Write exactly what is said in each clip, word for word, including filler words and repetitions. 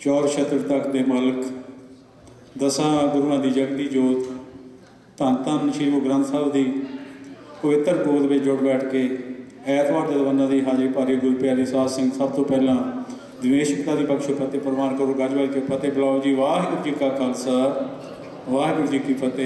ਚੌਰ ਛਤਰ ਤੱਕ ਦੇ ਮਾਲਕ, ਦਸਾਂ ਗੁਰੂਆਂ ਦੀ ਜਗਦੀ ਜੋਤ, ਧੰਨ ਧੰਨ ਸ਼੍ਰੀ ਗੁਰੂ ਗ੍ਰੰਥ ਸਾਹਿਬ ਦੀ ਪਵਿੱਤਰ ਗੋਦ ਵਿੱਚ ਜੁੜ ਬੈਠ ਕੇ ਐਤਵਾਰ ਦੇ ਦੀਵਾਨਾਂ ਦੀ ਹਾਜ਼ਰੀ ਭਾਰੀ ਗੁਰੂ ਪਿਆਰੇ ਸਾਧ ਸਿੰਘ ਸਭ ਤੋਂ ਪਹਿਲਾਂ ਦਿਨੇਸ਼ ਪਿਤਾ ਦੀ ਬਖਸ਼ੋ ਫਤਿਹ ਪ੍ਰਵਾਨ ਕਰੋ। ਗੱਜ ਵੱਜ ਕੇ ਫਤਿਹ ਬੁਲਾਓ ਜੀ। ਵਾਹਿਗੁਰੂ ਜੀ ਕਾ ਖਾਲਸਾ, ਵਾਹਿਗੁਰੂ ਜੀ ਕੀ ਫਤਿਹ।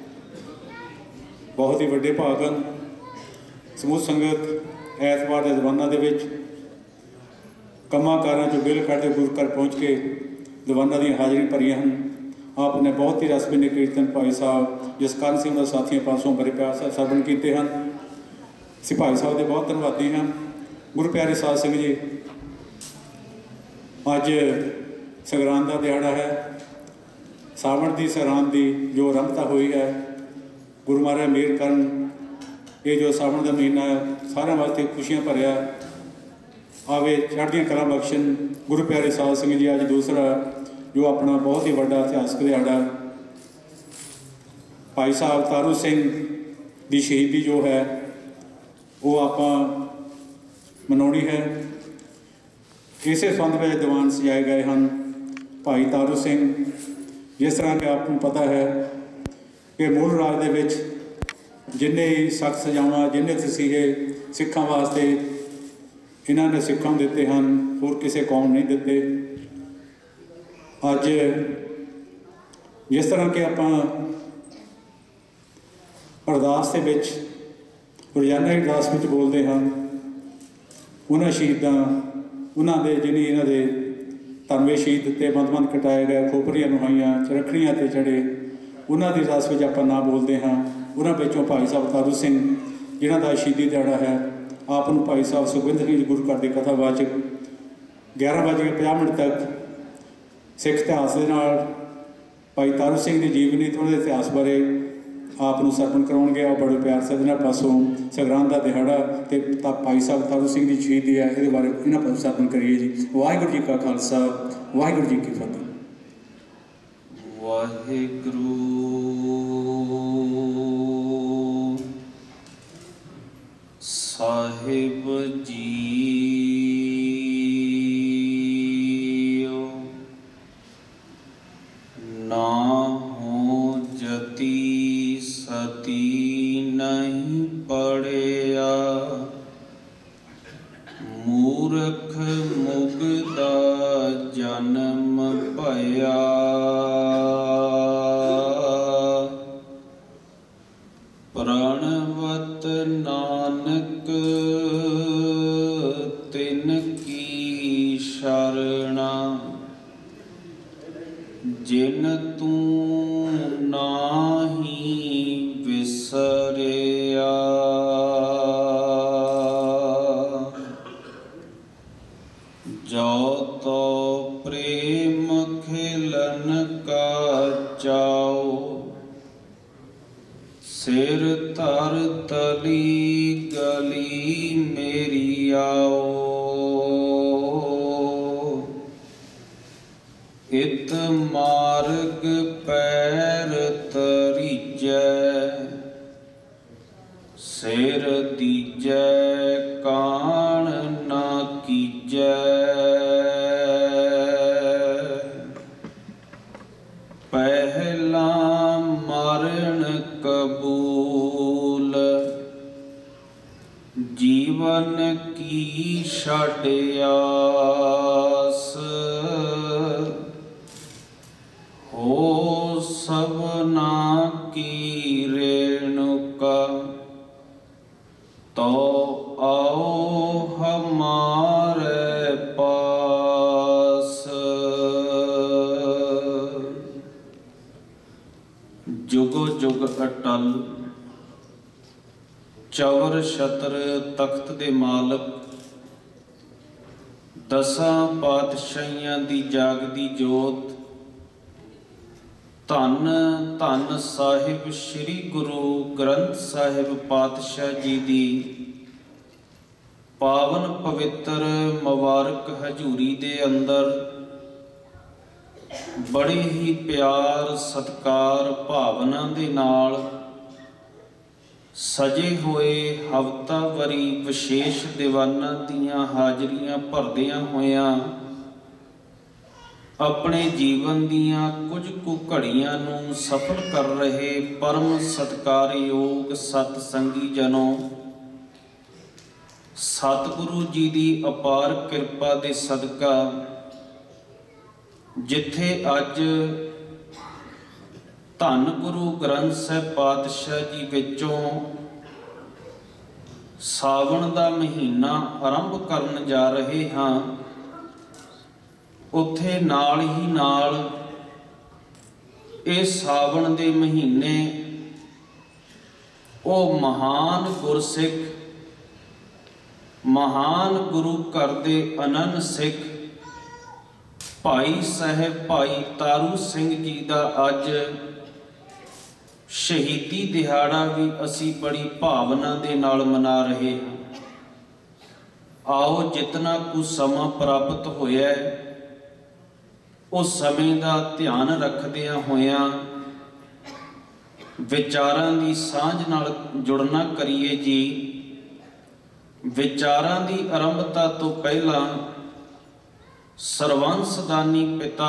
ਬਹੁਤ ਹੀ ਵੱਡੇ ਭਾਗਨ ਸਮੂਹ ਸੰਗਤ ਐਤਵਾਰ ਦੇ ਦੀਵਾਨਾਂ ਦੇ ਵਿੱਚ ਕੰਮਾਂ ਕਾਰਾਂ 'ਚੋਂ ਬਿਲ ਕੱਢ ਕੇ ਗੁਰੂ ਘਰ ਪਹੁੰਚ ਕੇ ਦੀਵਾਨਾਂ ਦੀਆਂ ਹਾਜ਼ਰੀ ਭਰੀਆਂ ਹਨ। ਆਪ ਨੇ ਬਹੁਤ ਹੀ ਰਸ ਭਿੰਨੇ ਕੀਰਤਨ ਭਾਈ ਸਾਹਿਬ ਜਸਕਰਨ ਸਿੰਘ ਦਾ ਸਾਥੀਆਂ ਪਾਸੋਂ ਬੜੇ ਪਿਆਰ ਸਾਹਿਬ ਸਰਵਣ ਕੀਤੇ ਹਨ। ਅਸੀਂ ਭਾਈ ਸਾਹਿਬ ਦੇ ਬਹੁਤ ਧੰਨਵਾਦੀ ਹਾਂ। ਗੁਰੂ ਪਿਆਰੇ ਸਾਧ ਸਿੰਘ ਜੀ, ਅੱਜ ਸੰਗਰਾਂਦ ਦਾ ਦਿਹਾੜਾ ਹੈ। ਸਾਵਣ ਦੀ ਸੰਗਰਾਂਦ ਦੀ ਜੋ ਆਰੰਭਤਾ ਹੋਈ ਹੈ, ਗੁਰੂ ਮਹਾਰਾਜ ਮਿਹਰ ਕਰਨ। ਇਹ ਜੋ ਸਾਵਣ ਦਾ ਮਹੀਨਾ ਸਾਰਿਆਂ ਵਾਸਤੇ ਖੁਸ਼ੀਆਂ ਭਰਿਆ ਆਵੇ, ਚੜ੍ਹਦੀਆਂ ਕਲਾ ਬਖਸ਼ਣ। ਗੁਰੂ ਪਿਆਰੇ ਸਾਧ ਸਿੰਘ ਜੀ, ਅੱਜ ਦੂਸਰਾ ਜੋ ਆਪਣਾ ਬਹੁਤ ਹੀ ਵੱਡਾ ਇਤਿਹਾਸਕ ਦਿਹਾੜਾ ਭਾਈ ਸਾਹਿਬ ਤਾਰੂ ਸਿੰਘ ਦੀ ਸ਼ਹੀਦੀ ਜੋ ਹੈ ਉਹ ਆਪਾਂ ਮਨਾਉਣੀ ਹੈ। ਇਸੇ ਸੰਬੰਧ ਵਿੱਚ ਦੀਵਾਨ ਸਜਾਏ ਗਏ ਹਨ। ਭਾਈ ਤਾਰੂ ਸਿੰਘ, ਜਿਸ ਤਰ੍ਹਾਂ ਕਿ ਆਪ ਨੂੰ ਪਤਾ ਹੈ ਕਿ ਮੂਲ ਰਾਜ ਦੇ ਵਿੱਚ ਜਿੰਨੇ ਸਖਤ ਸਜ਼ਾਵਾਂ, ਜਿੰਨੇ ਤਸੀਹੇ ਸਿੱਖਾਂ ਵਾਸਤੇ ਇਹਨਾਂ ਨੇ ਸਿੱਖਾਂ ਨੂੰ ਦਿੱਤੇ ਹਨ, ਹੋਰ ਕਿਸੇ ਕੌਮ ਨਹੀਂ ਦਿੱਤੇ। ਅੱਜ ਜਿਸ ਤਰ੍ਹਾਂ ਕਿ ਆਪਾਂ ਅਰਦਾਸ ਦੇ ਵਿੱਚ, ਰੋਜ਼ਾਨਾ ਅਰਦਾਸ ਵਿੱਚ ਬੋਲਦੇ ਹਾਂ, ਉਹਨਾਂ ਸ਼ਹੀਦਾਂ, ਉਹਨਾਂ ਦੇ ਜਿਹਨੇ ਇਹਨਾਂ ਦੇ ਧਰਮੇ ਸ਼ਹੀਦ ਦਿੱਤੇ, ਬੰਦ-ਬੰਦ ਕਟਾਏ ਗਏ, ਖੋਪਰੀਆਂ ਨੁਹਾਈਆਂ, ਚਰਖੜੀਆਂ 'ਤੇ ਚੜ੍ਹੇ, ਉਹਨਾਂ ਦੀ ਅਰਦਾਸ ਵਿੱਚ ਆਪਾਂ ਨਾ ਬੋਲਦੇ ਹਾਂ। ਉਹਨਾਂ ਵਿੱਚੋਂ ਭਾਈ ਸਾਹਿਬ ਤਾਰੂ ਸਿੰਘ ਜਿਹਨਾਂ ਦਾ ਸ਼ਹੀਦੀ ਦਿਹਾੜਾ ਹੈ, ਆਪ ਨੂੰ ਭਾਈ ਸਾਹਿਬ ਸੁਖਵਿੰਦਰ ਸਿੰਘ ਗੁਰੂ ਘਰ ਦੇ ਕਥਾਵਾਚਕ ਗਿਆਰਾਂ ਵੱਜ ਕੇ ਪੰਜਾਹ ਮਿੰਟ ਤੱਕ ਸਿੱਖ ਇਤਿਹਾਸ ਦੇ ਨਾਲ ਭਾਈ ਤਾਰੂ ਸਿੰਘ ਦੀ ਜੀਵਨੀ ਅਤੇ ਉਹਨਾਂ ਦੇ ਇਤਿਹਾਸ ਬਾਰੇ ਆਪ ਨੂੰ ਸਰਵਣ ਕਰਾਉਣਗੇ। ਉਹ ਬੜੇ ਪਿਆਰ ਸੱਜਣਾ ਪਾਸੋਂ ਸੰਗਰਾਂਦ ਦਾ ਦਿਹਾੜਾ ਅਤੇ ਤਾਂ ਭਾਈ ਸਾਹਿਬ ਤਾਰੂ ਸਿੰਘ ਦੀ ਸ਼ਹੀਦੀ ਹੈ, ਇਹਦੇ ਬਾਰੇ ਇਹਨਾਂ ਪਾਸੋਂ ਸਰਵਣ ਕਰੀਏ ਜੀ। ਵਾਹਿਗੁਰੂ ਜੀ ਕਾ ਖਾਲਸਾ, ਵਾਹਿਗੁਰੂ ਜੀ ਕੀ ਫਤਿਹ। ਵਾਹਿਗੁਰੂ ਸਾਹਿਬ ਜੀ, ਨਾ ਹੋ ਜਤੀ ਸਤੀ ਨਹੀਂ ਪੜਿਆ, ਮੂਰਖ ਮੁਗਦਾ ਜਨਮ ਭਇਆ, ਪ੍ਰਣਵਤ ਨਾਨਕ ਤਿਨ ਕੀ ਸ਼ਰਣਾ, ਜਿਨ ਤੂੰ ਨਾਹੀ ਵਿਸਰਿਆ, ਜੋ ਤੋ ਪ੍ਰੇਮ ਖਿਲਨ ਕਾ ਚਾਓ, ਸਿਰ ਧਰ ਤਲੀ ਗਲੀ ਮੇਰੀ ਆਓ, ਇਤ ਮਾਰਗ ਪੈਰ ਤਰੀਜੈ, ਸਿਰ ਦੀਜੈ ਕਾਣ ਨਾ ਕੀਜੈ, ਪਹਿਲਾ ਮਰਨ ਕਬੂਲ, ਜੀਵਨ ਕੀ ਛੱਡ ਆਸ, ਹੋ ਸਭਨਾ ਕੀ ਰੇਣੁਕਾ, ਤੋ ਆਓ ਹਮਾਰੇ ਪਾਸ, ਜੁਗ ਜੁਗ ਅਟਲ, ਚੌਰ ਛਤਰ ਤਖਤ ਦੇ ਮਾਲਕ, ਦਸਾਂ ਪਾਤਸ਼ਾਹੀਆਂ ਦੀ ਜਾਗਦੀ ਜੋਤ, ਧੰਨ ਧੰਨ ਸਾਹਿਬ ਸ੍ਰੀ ਗੁਰੂ ਗ੍ਰੰਥ ਸਾਹਿਬ ਪਾਤਸ਼ਾਹ ਜੀ ਦੀ ਪਾਵਨ ਪਵਿੱਤਰ ਮੁਬਾਰਕ ਹਜ਼ੂਰੀ ਦੇ ਅੰਦਰ ਬੜੇ ਹੀ ਪਿਆਰ ਸਤਿਕਾਰ ਭਾਵਨਾ ਦੇ ਨਾਲ ਸਜੇ ਹੋਏ ਹਫ਼ਤਾਵਾਰੀ ਵਿਸ਼ੇਸ਼ ਦੀਵਾਨਾਂ ਦੀਆਂ ਹਾਜ਼ਰੀਆਂ ਭਰਦਿਆਂ ਹੋਇਆਂ ਆਪਣੇ ਜੀਵਨ ਦੀਆਂ ਕੁਝ ਕੁ ਘੜੀਆਂ ਨੂੰ ਸਫਲ ਕਰ ਰਹੇ ਪਰਮ ਸਤਿਕਾਰਯੋਗ ਸਤ ਸੰਗੀ ਜਨੋ, ਸਤਿਗੁਰੂ ਜੀ ਦੀ ਅਪਾਰ ਕਿਰਪਾ ਦੇ ਸਦਕਾ ਜਿੱਥੇ ਅੱਜ ਧੰਨ ਗੁਰੂ ਗ੍ਰੰਥ ਸਾਹਿਬ ਪਾਤਸ਼ਾਹ ਜੀ ਵਿੱਚੋਂ ਸਾਵਣ ਦਾ ਮਹੀਨਾ ਆਰੰਭ ਕਰਨ ਜਾ ਰਹੇ ਹਾਂ, ਉੱਥੇ ਨਾਲ ਹੀ ਨਾਲ ਇਹ ਸਾਵਣ ਦੇ ਮਹੀਨੇ ਉਹ ਮਹਾਨ ਗੁਰਸਿੱਖ, ਮਹਾਨ ਗੁਰੂ ਘਰ ਦੇ ਅਨੰਨ ਸਿੱਖ ਭਾਈ ਸਾਹਿਬ ਭਾਈ ਤਾਰੂ ਸਿੰਘ ਜੀ ਦਾ ਅੱਜ ਸ਼ਹੀਦੀ ਦਿਹਾੜਾ ਵੀ ਅਸੀਂ ਬੜੀ ਭਾਵਨਾ ਦੇ ਨਾਲ ਮਨਾ ਰਹੇ ਹਾਂ। ਆਓ ਜਿਤਨਾ ਕੁ ਸਮਾਂ ਪ੍ਰਾਪਤ ਹੋਇਆ ਉਸ ਸਮੇਂ ਦਾ ਧਿਆਨ ਰੱਖਦਿਆਂ ਹੋਇਆਂ ਵਿਚਾਰਾਂ ਦੀ ਸਾਂਝ ਨਾਲ ਜੁੜਨਾ ਕਰੀਏ ਜੀ। ਵਿਚਾਰਾਂ ਦੀ ਆਰੰਭਤਾ ਤੋਂ ਪਹਿਲਾਂ ਸਰਵੰਸਦਾਨੀ ਪਿਤਾ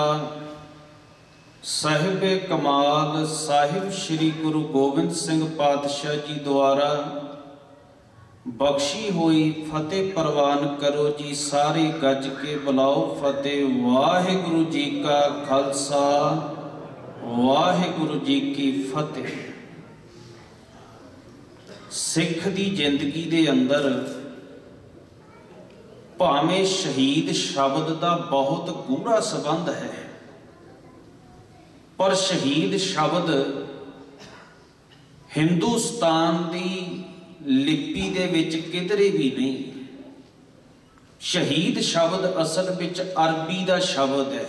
ਸਾਹਿਬੇ ਕਮਾਲ ਸਾਹਿਬ ਸ੍ਰੀ ਗੁਰੂ ਗੋਬਿੰਦ ਸਿੰਘ ਪਾਤਸ਼ਾਹ ਜੀ ਦੁਆਰਾ ਬਖਸ਼ੀ ਹੋਈ ਫਤਿਹ ਪ੍ਰਵਾਨ ਕਰੋ ਜੀ। ਸਾਰੇ ਗੱਜ ਕੇ ਬੁਲਾਓ ਫਤਿਹ। ਵਾਹਿਗੁਰੂ ਜੀ ਕਾ ਖਾਲਸਾ, ਵਾਹਿਗੁਰੂ ਜੀ ਕੀ ਫਤਿਹ। ਸਿੱਖ ਦੀ ਜ਼ਿੰਦਗੀ ਦੇ ਅੰਦਰ ਭਾਵੇਂ ਸ਼ਹੀਦ ਸ਼ਬਦ ਦਾ ਬਹੁਤ ਗੂੜਾ ਸੰਬੰਧ ਹੈ, ਪਰ ਸ਼ਹੀਦ ਸ਼ਬਦ ਹਿੰਦੁਸਤਾਨ ਦੀ ਲਿਪੀ ਦੇ ਵਿੱਚ ਕਿਧਰੇ ਵੀ ਨਹੀਂ। ਸ਼ਹੀਦ ਸ਼ਬਦ ਅਸਲ ਵਿੱਚ ਅਰਬੀ ਦਾ ਸ਼ਬਦ ਹੈ।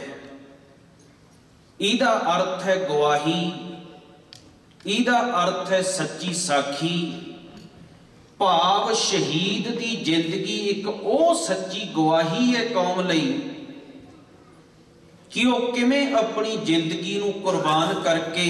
ਇਹਦਾ ਅਰਥ ਹੈ ਗਵਾਹੀ, ਇਹਦਾ ਅਰਥ ਹੈ ਸੱਚੀ ਸਾਖੀ। ਭਾਵ ਸ਼ਹੀਦ ਦੀ ਜ਼ਿੰਦਗੀ ਇੱਕ ਉਹ ਸੱਚੀ ਗਵਾਹੀ ਹੈ ਕੌਮ ਲਈ ਕਿ ਉਹ ਕਿਵੇਂ ਆਪਣੀ ਜ਼ਿੰਦਗੀ ਨੂੰ ਕੁਰਬਾਨ ਕਰਕੇ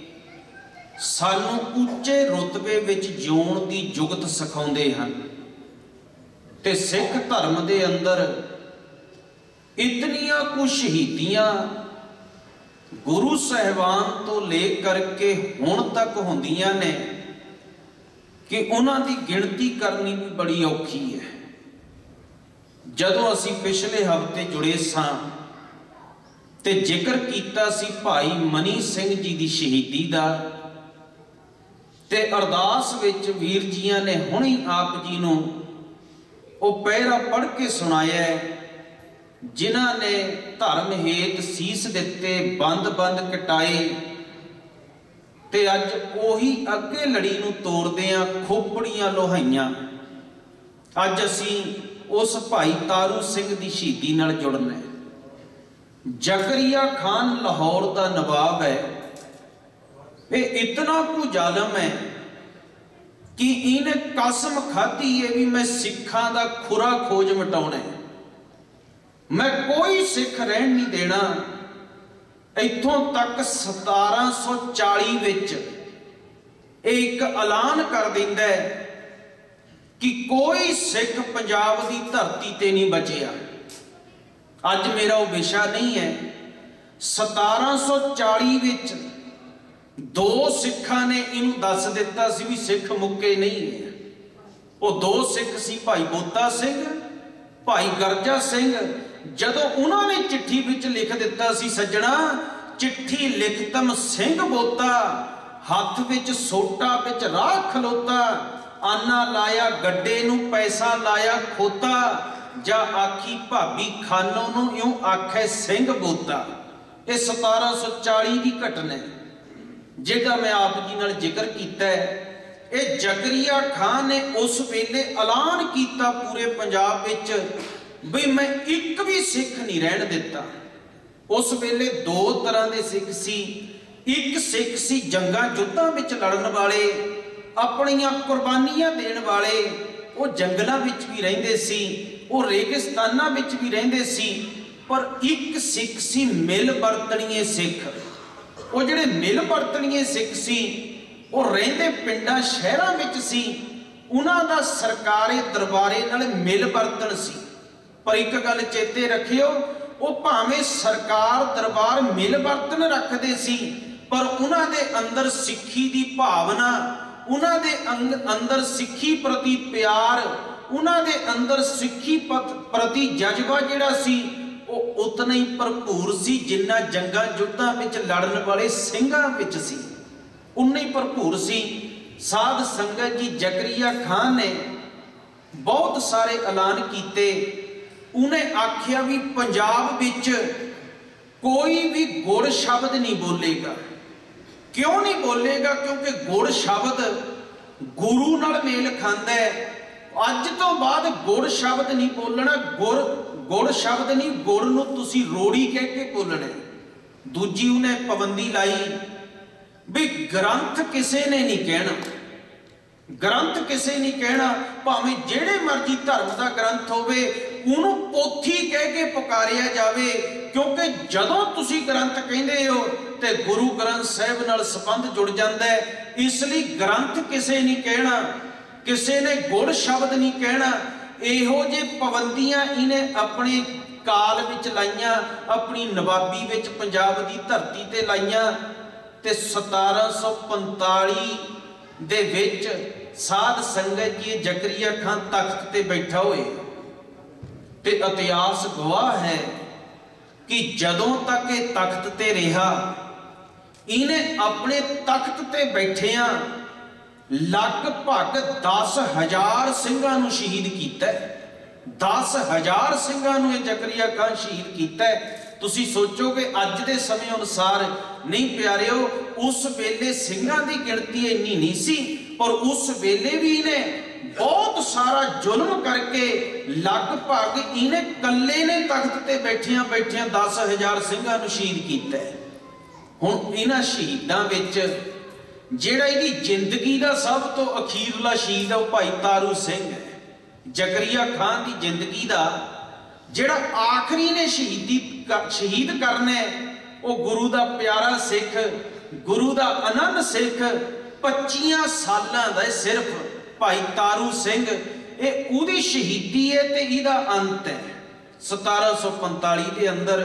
ਸਾਨੂੰ ਉੱਚੇ ਰੁਤਬੇ ਵਿੱਚ ਜਿਉਣ ਦੀ ਜੁਗਤ ਸਿਖਾਉਂਦੇ ਹਨ। ਤੇ ਸਿੱਖ ਧਰਮ ਦੇ ਅੰਦਰ ਇਤਨੀਆਂ ਕੁ ਸ਼ਹੀਦੀਆਂ ਗੁਰੂ ਸਾਹਿਬਾਨ ਤੋਂ ਲੈ ਕਰਕੇ ਹੁਣ ਤੱਕ ਹੁੰਦੀਆਂ ਨੇ ਕਿ ਉਹਨਾਂ ਦੀ ਗਿਣਤੀ ਕਰਨੀ ਵੀ ਬੜੀ ਔਖੀ ਹੈ। ਜਦੋਂ ਅਸੀਂ ਪਿਛਲੇ ਹਫ਼ਤੇ ਜੁੜੇ ਸਾਂ ਤੇ ਜ਼ਿਕਰ ਕੀਤਾ ਸੀ ਭਾਈ ਮਨੀ ਸਿੰਘ ਜੀ ਦੀ ਸ਼ਹੀਦੀ ਦਾ, ਤੇ ਅਰਦਾਸ ਵਿੱਚ ਵੀਰ ਜੀਆਂ ਨੇ ਹੁਣੀ ਆਪ ਜੀ ਨੂੰ ਉਹ ਪਹਿਰਾ ਪੜ੍ਹ ਕੇ ਸੁਣਾਇਆ, ਜਿਨ੍ਹਾਂ ਨੇ ਧਰਮ ਹੇਤ ਸੀਸ ਦਿੱਤੇ, ਬੰਦ ਬੰਦ ਕਟਾਏ, ਤੇ ਅੱਜ ਉਹੀ ਅੱਗੇ ਲੜੀ ਨੂੰ ਤੋੜਦੇ ਆ ਖੋਪੜੀਆਂ ਲੋਹਾਈਆਂ। ਅੱਜ ਅਸੀਂ ਉਸ ਭਾਈ ਤਾਰੂ ਸਿੰਘ ਦੀ ਸ਼ਹੀਦੀ ਨਾਲ ਜੁੜਨਾ ਹੈ। ਜ਼ਕਰੀਆ ਖਾਨ ਲਾਹੌਰ ਦਾ ਨਵਾਬ ਹੈ। ਇਹ ਇਤਨਾ ਕੁ ਜ਼ਾਲਮ ਹੈ ਕਿ ਇਹਨੇ ਕਸਮ ਖਾਧੀ ਹੈ ਵੀ ਮੈਂ ਸਿੱਖਾਂ ਦਾ ਖੁਰਾ ਖੋਜ ਮਿਟਾਉਣਾ ਹੈ, ਮੈਂ ਕੋਈ ਸਿੱਖ ਰਹਿਣ ਨਹੀਂ ਦੇਣਾ। ਇੱਥੋਂ ਤੱਕ ਸਤਾਰਾਂ ਸੌ ਚਾਲੀ ਵਿੱਚ ਇਹ ਇੱਕ ਐਲਾਨ ਕਰ ਦਿੰਦਾ ਹੈ ਕਿ ਕੋਈ ਸਿੱਖ ਪੰਜਾਬ ਦੀ ਧਰਤੀ ਤੇ ਨਹੀਂ ਬਚਿਆ। ਅੱਜ ਮੇਰਾ ਉਹ ਵਿਸ਼ਾ ਨਹੀਂ ਹੈ। ਸਤਾਰਾਂ ਸੌ ਚਾਲੀ ਵਿੱਚ ਦੋ ਸਿੱਖਾਂ ਨੇ ਇਹਨੂੰ ਦੱਸ ਦਿੱਤਾ ਸੀ ਵੀ ਸਿੱਖ ਮੁੱਕੇ ਨਹੀਂ ਹੈ। ਉਹ ਦੋ ਸਿੱਖ ਸੀ ਭਾਈ ਬੋਤਾ ਸਿੰਘ, ਭਾਈ ਗਰਜਾ ਸਿੰਘ। ਜਦੋਂ ਉਹਨਾਂ ਨੇ ਚਿੱਠੀ ਵਿੱਚ ਲਿਖ ਦਿੱਤਾ ਸੀ, ਸੱਜਣਾ ਚਿੱਠੀ ਲਿਖਤਮ ਸਿੰਘ ਬੋਤਾ, ਹੱਥ ਵਿੱਚ ਸੋਟਾ ਵਿੱਚ ਰਾਹ ਖਲੋਤਾ, ਆਨਾ ਲਾਇਆ ਗੱਡੇ ਨੂੰ ਪੈਸਾ ਲਾਇਆ ਖੋਤਾ, ਜਾਂ ਆਖੀ ਭਾਬੀ ਖਾਨੋ ਨੂੰ ਇਉਂ ਆਖੇ ਸਿੰਘ ਬੋਤਾ। ਇਹ ਸਤਾਰਾਂ ਸੌ ਚਾਲੀ ਦੀ ਘਟਨਾ ਹੈ ਜਿਹੜਾ ਮੈਂ ਆਪ ਜੀ ਨਾਲ ਜ਼ਿਕਰ ਕੀਤਾ ਹੈ। ਇਹ ਜ਼ਕਰੀਆ ਖਾਨ ਨੇ ਉਸ ਵੇਲੇ ਐਲਾਨ ਕੀਤਾ ਪੂਰੇ ਪੰਜਾਬ ਵਿੱਚ ਵੀ ਮੈਂ ਇੱਕ ਵੀ ਸਿੱਖ ਨਹੀਂ ਰਹਿਣ ਦਿੱਤਾ। ਉਸ ਵੇਲੇ ਦੋ ਤਰ੍ਹਾਂ ਦੇ ਸਿੱਖ ਸੀ। ਇੱਕ ਸਿੱਖ ਸੀ ਜੰਗਾਂ ਯੁੱਧਾਂ ਵਿੱਚ ਲੜਨ ਵਾਲੇ, ਆਪਣੀਆਂ ਕੁਰਬਾਨੀਆਂ ਦੇਣ ਵਾਲੇ। ਉਹ ਜੰਗਲਾਂ ਵਿੱਚ ਵੀ ਰਹਿੰਦੇ ਸੀ, ਉਹ ਰੇਗਿਸਤਾਨਾਂ ਵਿੱਚ ਵੀ ਰਹਿੰਦੇ ਸੀ। ਪਰ ਇੱਕ ਸਿੱਖ ਸੀ ਮਿਲ ਵਰਤਣੀਏ ਸਿੱਖ। ਉਹ ਜਿਹੜੇ ਮਿਲ ਵਰਤਣੀਏ ਸਿੱਖ ਸੀ ਉਹ ਰਹਿੰਦੇ ਪਿੰਡਾਂ ਸ਼ਹਿਰਾਂ ਵਿੱਚ ਸੀ। ਉਹਨਾਂ ਦਾ ਸਰਕਾਰੀ ਦਰਬਾਰੇ ਨਾਲ ਮਿਲ ਵਰਤਣ ਸੀ। ਪਰ ਇੱਕ ਗੱਲ ਚੇਤੇ ਰੱਖਿਓ, ਉਹ ਭਾਵੇਂ ਸਰਕਾਰ ਦਰਬਾਰ ਮਿਲ ਵਰਤਨ ਰੱਖਦੇ ਸੀ, ਪਰ ਉਹਨਾਂ ਦੇ ਅੰਦਰ ਸਿੱਖੀ ਦੀ ਭਾਵਨਾ, ਉਹਨਾਂ ਦੇ ਅੰਦਰ ਸਿੱਖੀ ਪ੍ਰਤੀ ਪਿਆਰ, ਉਹਨਾਂ ਦੇ ਅੰਦਰ ਸਿੱਖੀ ਪ੍ਰਤੀ ਜਜ਼ਬਾ ਜਿਹੜਾ ਸੀ ਉਹ ਉਤਨਾ ਹੀ ਭਰਪੂਰ ਸੀ ਜਿੰਨਾ ਜੰਗਾਂ ਯੁੱਧਾਂ ਵਿੱਚ ਲੜਨ ਵਾਲੇ ਸਿੰਘਾਂ ਵਿੱਚ ਸੀ, ਉਨਾ ਹੀ ਭਰਪੂਰ ਸੀ। ਸਾਧ ਸੰਗਤ ਜੀ, ਜ਼ਕਰੀਆ ਖਾਨ ਨੇ ਬਹੁਤ ਸਾਰੇ ਐਲਾਨ ਕੀਤੇ। ਉਹਨੇ ਆਖਿਆ ਵੀ ਪੰਜਾਬ ਵਿੱਚ ਕੋਈ ਵੀ ਗੁੜ ਸ਼ਬਦ ਨਹੀਂ ਬੋਲੇਗਾ। ਕਿਉਂ ਨਹੀਂ ਬੋਲੇਗਾ? ਕਿਉਂਕਿ ਗੁੜ ਸ਼ਬਦ ਗੁਰੂ ਨਾਲ ਮੇਲ ਖਾਂਦਾ ਹੈ। ਅੱਜ ਤੋਂ ਬਾਅਦ ਗੁੜ ਸ਼ਬਦ ਨਹੀਂ ਬੋਲਣਾ। ਗੁੜ ਗੁੜ ਸ਼ਬਦ ਨਹੀਂ, ਗੁੜ ਨੂੰ ਤੁਸੀਂ ਰੋੜੀ ਕਹਿ ਕੇ ਬੋਲਣਾ। ਦੂਜੀ ਉਹਨੇ ਪਾਬੰਦੀ ਲਾਈ ਵੀ ਗ੍ਰੰਥ ਕਿਸੇ ਨੇ ਨਹੀਂ ਕਹਿਣਾ, ਗ੍ਰੰਥ ਕਿਸੇ ਨਹੀਂ ਕਹਿਣਾ, ਭਾਵੇਂ ਜਿਹੜੇ ਮਰਜ਼ੀ ਧਰਮ ਦਾ ਗ੍ਰੰਥ ਹੋਵੇ ਉਹਨੂੰ ਪੋਥੀ ਕਹਿ ਕੇ ਪੁਕਾਰਿਆ ਜਾਵੇ, ਕਿਉਂਕਿ ਜਦੋਂ ਤੁਸੀਂ ਗ੍ਰੰਥ ਕਹਿੰਦੇ ਹੋ ਤੇ ਗੁਰੂ ਗ੍ਰੰਥ ਸਾਹਿਬ ਨਾਲ ਸੰਬੰਧ ਜੁੜ ਜਾਂਦਾ ਹੈ। ਇਸ ਲਈ ਗ੍ਰੰਥ ਕਿਸੇ ਨਹੀਂ ਕਹਿਣਾ, ਕਿਸੇ ਨੇ ਗੁੜ ਸ਼ਬਦ ਨਹੀਂ ਕਹਿਣਾ। ਇਹੋ ਜਿਹੇ ਪਾਬੰਦੀਆਂ ਇਹਨੇ ਆਪਣੇ ਕਾਲ ਵਿੱਚ ਲਾਈਆਂ, ਆਪਣੀ ਨਵਾਬੀ ਵਿੱਚ ਪੰਜਾਬ ਦੀ ਧਰਤੀ ਤੇ ਲਾਈਆਂ। ਤੇ ਸਤਾਰਾਂ ਸੌ ਪੰਤਾਲੀ ਦੇ ਵਿੱਚ ਸਾਧ ਸੰਗਤ ਜੀ, ਜ਼ਕਰੀਆ ਖਾਨ ਤਖਤ ਤੇ ਬੈਠਾ ਹੋਏ ਤੇ ਇਤਿਹਾਸ ਗਵਾਹ ਹੈ ਕਿ ਜਦੋਂ ਤੱਕ ਇਹ ਤਖਤ ਤੇ ਰਿਹਾ, ਇਹਨੇ ਆਪਣੇ ਤਖਤ ਤੇ ਬੈਠਿਆਂ ਲਗਭਗ ਦਸ ਹਜ਼ਾਰ ਸਿੰਘਾਂ ਨੂੰ ਸ਼ਹੀਦ ਕੀਤਾ। ਦਸ ਹਜ਼ਾਰ ਸਿੰਘਾਂ ਨੂੰ ਇਹ ਜ਼ਕਰੀਆ ਖਾਨ ਸ਼ਹੀਦ ਕੀਤਾ। ਤੁਸੀਂ ਸੋਚੋਗੇ ਅੱਜ ਦੇ ਸਮੇਂ ਅਨੁਸਾਰ ਨਹੀਂ ਪਿਆਰਿਓ, ਉਸ ਵੇਲੇ ਸਿੰਘਾਂ ਦੀ ਗਿਣਤੀ ਇੰਨੀ ਨਹੀਂ ਸੀ, ਪਰ ਉਸ ਵੇਲੇ ਵੀ ਇਹਨੇ ਬਹੁਤ ਸਾਰਾ ਜ਼ੁਲਮ ਕਰਕੇ ਲਗਭਗ ਇਹਨੇ ਇਕੱਲੇ ਨੇ ਤਖਤ ਤੇ ਬੈਠਿਆਂ ਬੈਠਿਆਂ ਦਸ ਹਜ਼ਾਰ ਸਿੰਘਾਂ ਨੂੰ ਸ਼ਹੀਦ ਕੀਤਾ। ਹੁਣ ਇਹਨਾਂ ਸ਼ਹੀਦਾਂ ਵਿੱਚ ਜਿਹੜਾ ਇਹਦੀ ਜ਼ਿੰਦਗੀ ਦਾ ਸਭ ਤੋਂ ਅਖੀਰਲਾ ਸ਼ਹੀਦ ਹੈ ਉਹ ਭਾਈ ਤਾਰੂ ਸਿੰਘ ਹੈ। ਜ਼ਕਰੀਆ ਖਾਨ ਦੀ ਜ਼ਿੰਦਗੀ ਦਾ ਜਿਹੜਾ ਆਖਰੀ ਨੇ ਸ਼ਹੀਦੀ ਸ਼ਹੀਦ ਕਰਨਾ ਉਹ ਗੁਰੂ ਦਾ ਪਿਆਰਾ ਸਿੱਖ, ਗੁਰੂ ਦਾ ਅਨੰਦ ਸਿੱਖ, ਪੱਚੀਆਂ ਸਾਲਾਂ ਦਾ ਸਿਰਫ ਭਾਈ ਤਾਰੂ ਸਿੰਘ। ਇਹ ਉਹਦੀ ਸ਼ਹੀਦੀ ਹੈ ਤੇ ਇਹਦਾ ਅੰਤ ਹੈ। ਸਤਾਰਾਂ ਸੌ ਪੰਤਾਲੀ ਦੇ ਅੰਦਰ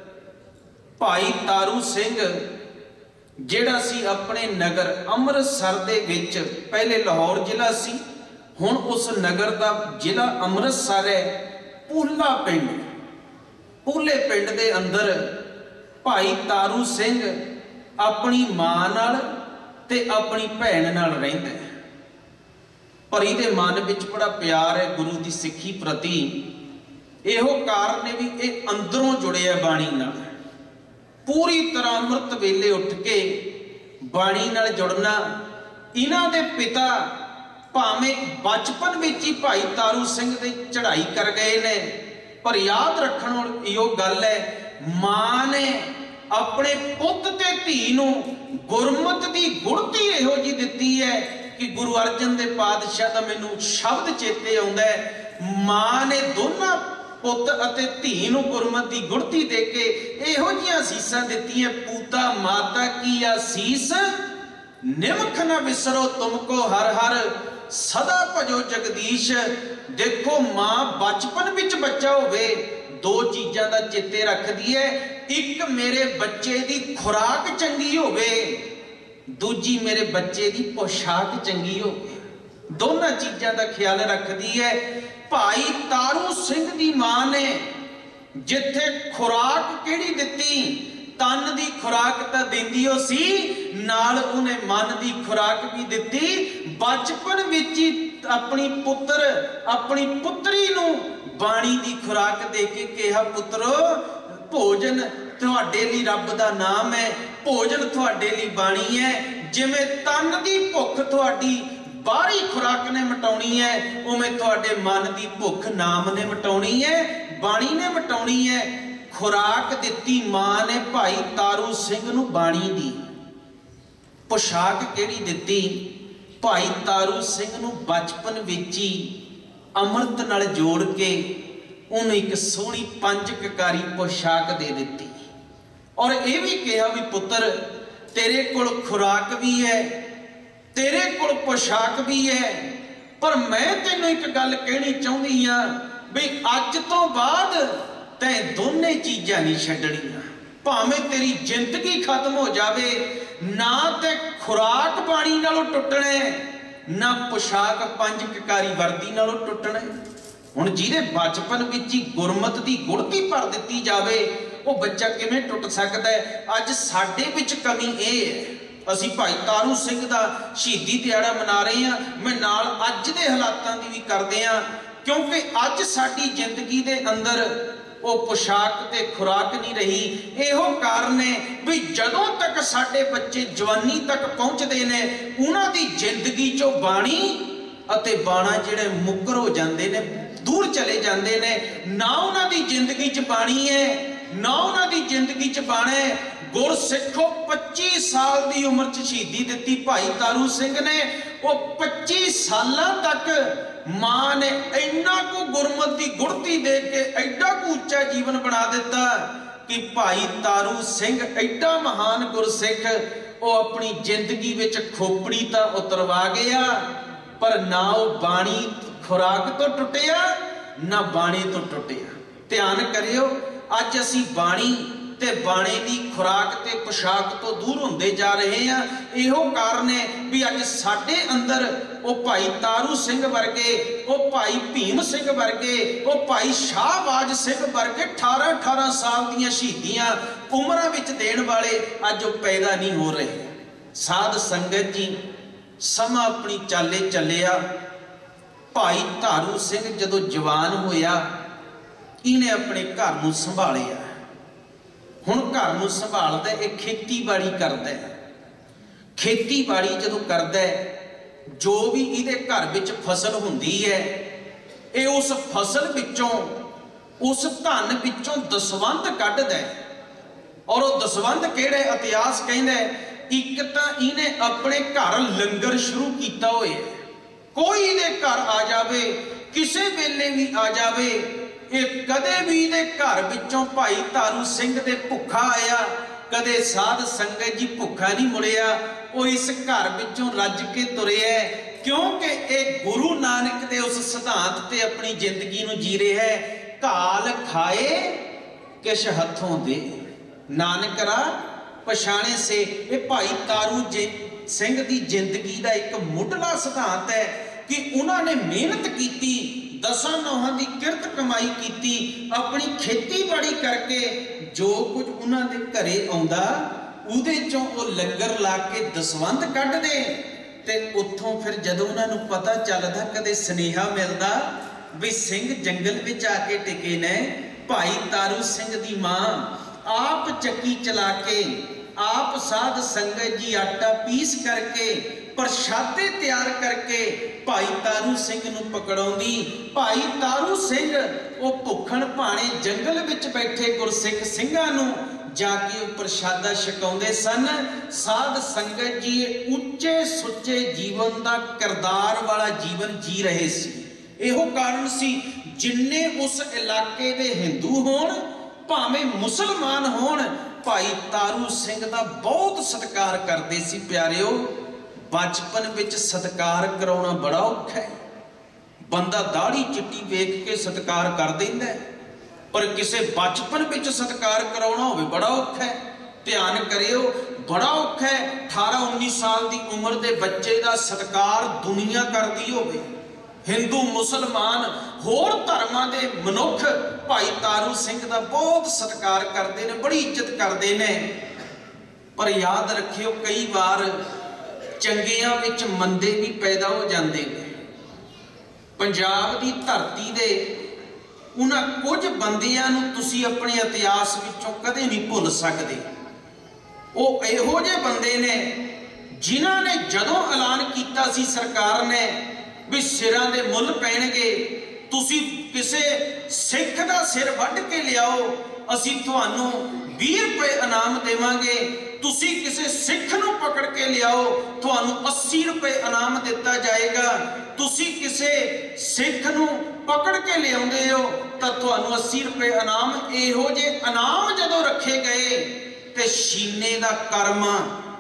ਭਾਈ ਤਾਰੂ ਸਿੰਘ ਜਿਹੜਾ ਸੀ ਆਪਣੇ ਨਗਰ ਅੰਮ੍ਰਿਤਸਰ ਦੇ ਵਿੱਚ, ਪਹਿਲੇ ਲਾਹੌਰ ਜ਼ਿਲ੍ਹਾ ਸੀ, ਹੁਣ ਉਸ ਨਗਰ ਦਾ ਜ਼ਿਲ੍ਹਾ ਅੰਮ੍ਰਿਤਸਰ ਹੈ। ਪੂਲਾ ਪਿੰਡ, ਪੂਲੇ ਪਿੰਡ ਦੇ ਅੰਦਰ ਭਾਈ ਤਾਰੂ ਸਿੰਘ ਆਪਣੀ ਮਾਂ ਨਾਲ ਤੇ ਆਪਣੀ ਭੈਣ ਨਾਲ ਰਹਿੰਦਾ ਹੈ। ਪਰ ਇਹਦੇ ਮਨ ਵਿੱਚ ਬੜਾ ਪਿਆਰ ਹੈ ਗੁਰੂ ਦੀ ਸਿੱਖੀ ਪ੍ਰਤੀ। ਇਹੋ ਕਾਰਨ ਹੈ ਵੀ ਇਹ ਅੰਦਰੋਂ ਜੁੜਿਆ ਬਾਣੀ ਨਾਲ, ਪੂਰੀ ਤਰ੍ਹਾਂ ਅੰਮ੍ਰਿਤ ਵੇਲੇ ਉੱਠ ਕੇ ਬਾਣੀ ਨਾਲ ਜੁੜਨਾ। ਇਹਨਾਂ ਦੇ ਪਿਤਾ ਭਾਵੇਂ ਬਚਪਨ ਵਿੱਚ ਹੀ ਭਾਈ ਤਾਰੂ ਸਿੰਘ ਦੇ ਚੜ੍ਹਾਈ ਕਰ ਗਏ ਨੇ, ਪਰ ਯਾਦ ਰੱਖਣ ਯੋਗ ਗੱਲ ਹੈ, ਮਾਂ ਨੇ ਆਪਣੇ ਪੁੱਤ ਤੇ ਧੀ ਨੂੰ ਗੁਰਮਤਿ ਦੀ ਗੁੜਤੀ ਇਹੋ ਜਿਹੀ ਦਿੱਤੀ ਹੈ ਕਿ ਗੁਰੂ ਅਰਜਨ ਦੇ ਪਾਤਸ਼ਾਹ ਦਾ ਮੈਨੂੰ ਸ਼ਬਦ ਚੇਤੇ ਆਉਂਦਾ ਹੈ, ਮਾਂ ਨੇ ਦੋਨਾਂ ਪੁੱਤ ਅਤੇ ਧੀ ਨੂੰ ਗੁਰਮਤਿ ਦੀ ਗੁੜਤੀ ਦੇ ਕੇ ਇਹੋ ਜਿਹੀਆਂ ਅਸੀਸਾਂ ਦਿੱਤੀਆਂ। ਪੂਤਾ ਮਾਤਾ ਕੀ ਆਸੀਸ, ਨਿਮਖ ਨਾ ਵਿਸਰੋ ਤੁਮਕੋ ਹਰ ਹਰ, ਸਦਾ ਭਜੋ ਜਗਦੀਸ਼। ਦੇਖੋ, ਮਾਂ ਬਚਪਨ ਵਿੱਚ ਬੱਚਾ ਹੋਵੇ ਦੋ ਚੀਜ਼ਾਂ ਦਾ ਚੇਤੇ ਰੱਖਦੀ ਹੈ। ਇੱਕ ਮੇਰੇ ਬੱਚੇ ਦੀ ਖੁਰਾਕ ਚੰਗੀ ਹੋਵੇ, ਦੂਜੀ ਮੇਰੇ ਬੱਚੇ ਦੀ ਪੋਸ਼ਾਕ ਚੰਗੀ ਹੋਵੇ। ਦੋਨਾਂ ਚੀਜ਼ਾਂ ਦਾ ਖਿਆਲ ਰੱਖਦੀ ਹੈ। ਭਾਈ ਤਾਰੂ ਸਿੰਘ ਦੀ ਮਾਂ ਨੇ ਜਿੱਥੇ ਖੁਰਾਕ ਕਿਹੜੀ ਦਿੱਤੀ, ਤਨ ਦੀ ਖੁਰਾਕ ਤਾਂ ਦਿੰਦੀ ਉਹ ਸੀ, ਨਾਲ ਉਹਨੇ ਮਨ ਦੀ ਖੁਰਾਕ ਵੀ ਦਿੱਤੀ। ਬਚਪਨ ਵਿੱਚ ਹੀ ਆਪਣੀ ਪੁੱਤਰ ਆਪਣੀ ਪੁੱਤਰੀ ਨੂੰ ਬਾਣੀ ਦੀ ਖੁਰਾਕ ਦੇ ਕੇ ਕਿਹਾ, ਪੁੱਤਰੋ ਭੋਜਨ ਤੁਹਾਡੇ ਲਈ ਰੱਬ ਦਾ ਨਾਮ ਹੈ, ਭੋਜਨ ਤੁਹਾਡੇ ਲਈ ਬਾਣੀ ਹੈ। ਜਿਵੇਂ ਤਨ ਦੀ ਭੁੱਖ ਤੁਹਾਡੀ ਬਾਹਰੀ ਖੁਰਾਕ ਨੇ ਮਿਟਾਉਣੀ ਹੈ, ਉਵੇਂ ਤੁਹਾਡੇ ਮਨ ਦੀ ਭੁੱਖ ਨਾਮ ਨੇ ਮਿਟਾਉਣੀ ਹੈ, ਬਾਣੀ ਨੇ ਮਿਟਾਉਣੀ ਹੈ। ਖੁਰਾਕ ਦਿੱਤੀ ਮਾਂ ਨੇ ਭਾਈ ਤਾਰੂ ਸਿੰਘ ਨੂੰ ਬਾਣੀ ਦੀ। ਪੋਸ਼ਾਕ ਕਿਹੜੀ ਦਿੱਤੀ? ਭਾਈ ਤਾਰੂ ਸਿੰਘ ਨੂੰ ਬਚਪਨ ਵਿੱਚ ਹੀ ਅੰਮ੍ਰਿਤ ਨਾਲ ਜੋੜ ਕੇ ਉਹਨੂੰ ਇੱਕ ਸੋਹਣੀ ਪੰਜ ਕਕਾਰੀ ਪੋਸ਼ਾਕ ਦੇ ਦਿੱਤੀ, ਔਰ ਇਹ ਵੀ ਕਿਹਾ ਵੀ ਪੁੱਤਰ ਤੇਰੇ ਕੋਲ ਖੁਰਾਕ ਵੀ ਹੈ, ਤੇਰੇ ਕੋਲ ਪੋਸ਼ਾਕ ਵੀ ਹੈ, ਪਰ ਮੈਂ ਤੈਨੂੰ ਇੱਕ ਗੱਲ ਕਹਿਣੀ ਚਾਹੁੰਦੀ ਹਾਂ ਵੀ ਅੱਜ ਤੋਂ ਬਾਅਦ तैं दोने चीज़ां नहीं छड्डणीआं। भावें तेरी जिंदगी खत्म हो जावे, ना ते खुराक पानी नालों टुटना है, ना पोशाक पंज ककारी वर्दी नालों टुटना है। हुण जिहदे बचपन विच ही गुरमत दी गुड़ती भर दित्ती जावे, वो बच्चा किवें टुट सकदा है? अज साडे विच कमी इह है। असीं भाई तारू सिंह दा शहीदी दिहाड़ा मना रहे हैं, मैं नाल अज दे हालातां दी भी करदे हां, क्योंकि अज साडी जिंदगी दे अंदर वो पोशाक ते खुराक नहीं रही। इहो कारण है भी जदों तक साडे बच्चे जवानी तक पहुंचते ने, उन्हां दी जिंदगी चों बाणी अते बाणा जिहड़े मुकर हो जांदे ने, दूर चले जांदे ने। ना उन्हां दी जिंदगी च बाणी है, ना उन्हां दी जिंदगी च बाणा है। गुरसिखो पच्ची साल की उम्र च शहीदी दित्ती भाई तारू सिंह ने। वो पच्ची सालां तक मां ने इन्ना को गुरमत की गुड़ती दे के एडा को उच्चा जीवन बना दिता कि भाई तारू सिंह एडा महान गुरसिख, वो अपनी जिंदगी विच खोपड़ी तो उतरवा गया, पर ना वो बाणी खुराक तो टुटिया, ना बाणे तो टुटिया। ध्यान करियो, अज असी बाणी ते बाणे दी खुराक ते पोशाक तो दूर होंदे जा रहे हैं। इहो कारण है भी अज साडे अंदर वो भाई तारू सिंह वर्गे, वो भाई भीम सिंह वर्गे, वो भाई शाहबाज सिंह वर्गे अठारह अठारह साल दियां शहीदियां उम्रां विच देण वाले अज वो पैदा नहीं हो रहे। साध संगत जी, समा अपनी चाले चलिया। भाई तारू सिंह जदों जवान होया, इहने अपने घर नूं संभालिया। हुण घर नूं संभालदा, इह खेतीबाड़ी करदा है। खेतीबाड़ी जदों करदा है, जो भी इहदे घर विच फसल हुंदी है, ये उस फसल विचों, उस धन विचों दसवंध कढदा है। और वो दसवंध किहड़े इतिहास कहंदा है, एक तां इहने अपने घर लंगर शुरू कीता होया। कोई इहदे घर आ जावे, किसे वेले भी आ जावे, ये कदे भी इहदे घर विचों भाई तारू सिंह दे भुखा आया, कदे साध संगत जी भुखा नहीं मुड़िया। वो इस घर विचों रज के तुरिया है, क्योंकि ये गुरु नानक दे उस सिद्धांत ते अपनी जिंदगी नूं जी रहा है। घाल खाए किश हथों दे, नानकरा पछाणे से। ये भाई तारू जी सिंह दी जिंदगी का एक मुढ़ला सिद्धांत है कि उन्होंने मेहनत की, दसां नौहां दी किरत कमाई की, अपनी खेतीबाड़ी करके जो कुछ उन्होंने घरे आउंदा उहदे चों वो लंगर ला के दसवंध कढदे। ते उत्थों फिर जदों उन्होंने पता चलदा, कदे सुनेहा मिलदा भी सिंह जंगल विच आके टिके ने, भाई तारू सिंह दी मां आप चक्की चला के, आप साध संगत जी आटा पीस करके, प्रशादे तैयार करके भाई तारू सिंह नूं पकड़ाउंदी। भाई तारू सिंह वो भुखण भाणे जंगल विच बैठे गुरसिख सिंघां नूं जाके प्रशादा छकाउंदे सन। साध संगत जी उच्चे सुच्चे जीवन का किरदार वाला जीवन जी रहे सी। इहो कारण सी जिन्ने उस इलाके दे हिंदू होण भावें मुसलमान होण, भाई तारू सिंह दा बहुत सत्कार करते सी। प्यारिओ, बचपन विच सत्कार कराउणा बड़ा औखा है। बंदा दाढ़ी चिट्टी वेख के सत्कार कर दिंदा है, पर किसे बचपन विच सत्कार कराउणा होवे बड़ा औखा है। ध्यान करियो, बड़ा औखा है। अठारह उन्नीस साल की उम्र के बच्चे का सत्कार दुनिया करती होवे। हिंदू मुसलमान होर धर्मां दे मनुख भाई तारू सिंह का बहुत सत्कार करते हैं, बड़ी इज्जत करते हैं। पर याद रखियो, कई बार चंगियां विच मंदे भी पैदा हो जाते हैं। पंजाब की धरती दे उन्हां कुछ बंदियां नूं तुसीं अपने इतिहास विचों कदे नहीं भुल सकते। वो इहो जे बंदे ने जिन्हां ने जदों ऐलान किया सी सरकार ने भी सिरां दे मुੱਲ पैणगे, तुसीं किसे सिख दा सिर वड्ढ के लियाओ, असीं तुहानूं बीस रुपए इनाम देवांगे। तुसीं किसे सिख नूं पकड़ के लियाओ, तुहानूं अस्सी रुपए इनाम दिता जाएगा। तुसीं किसे सिख नूं पकड़ के लियाउंदे हो तां तुहानूं अस्सी रुपए इनाम। इहो जे इनाम जदों रखे गए ते शीने दा करमा,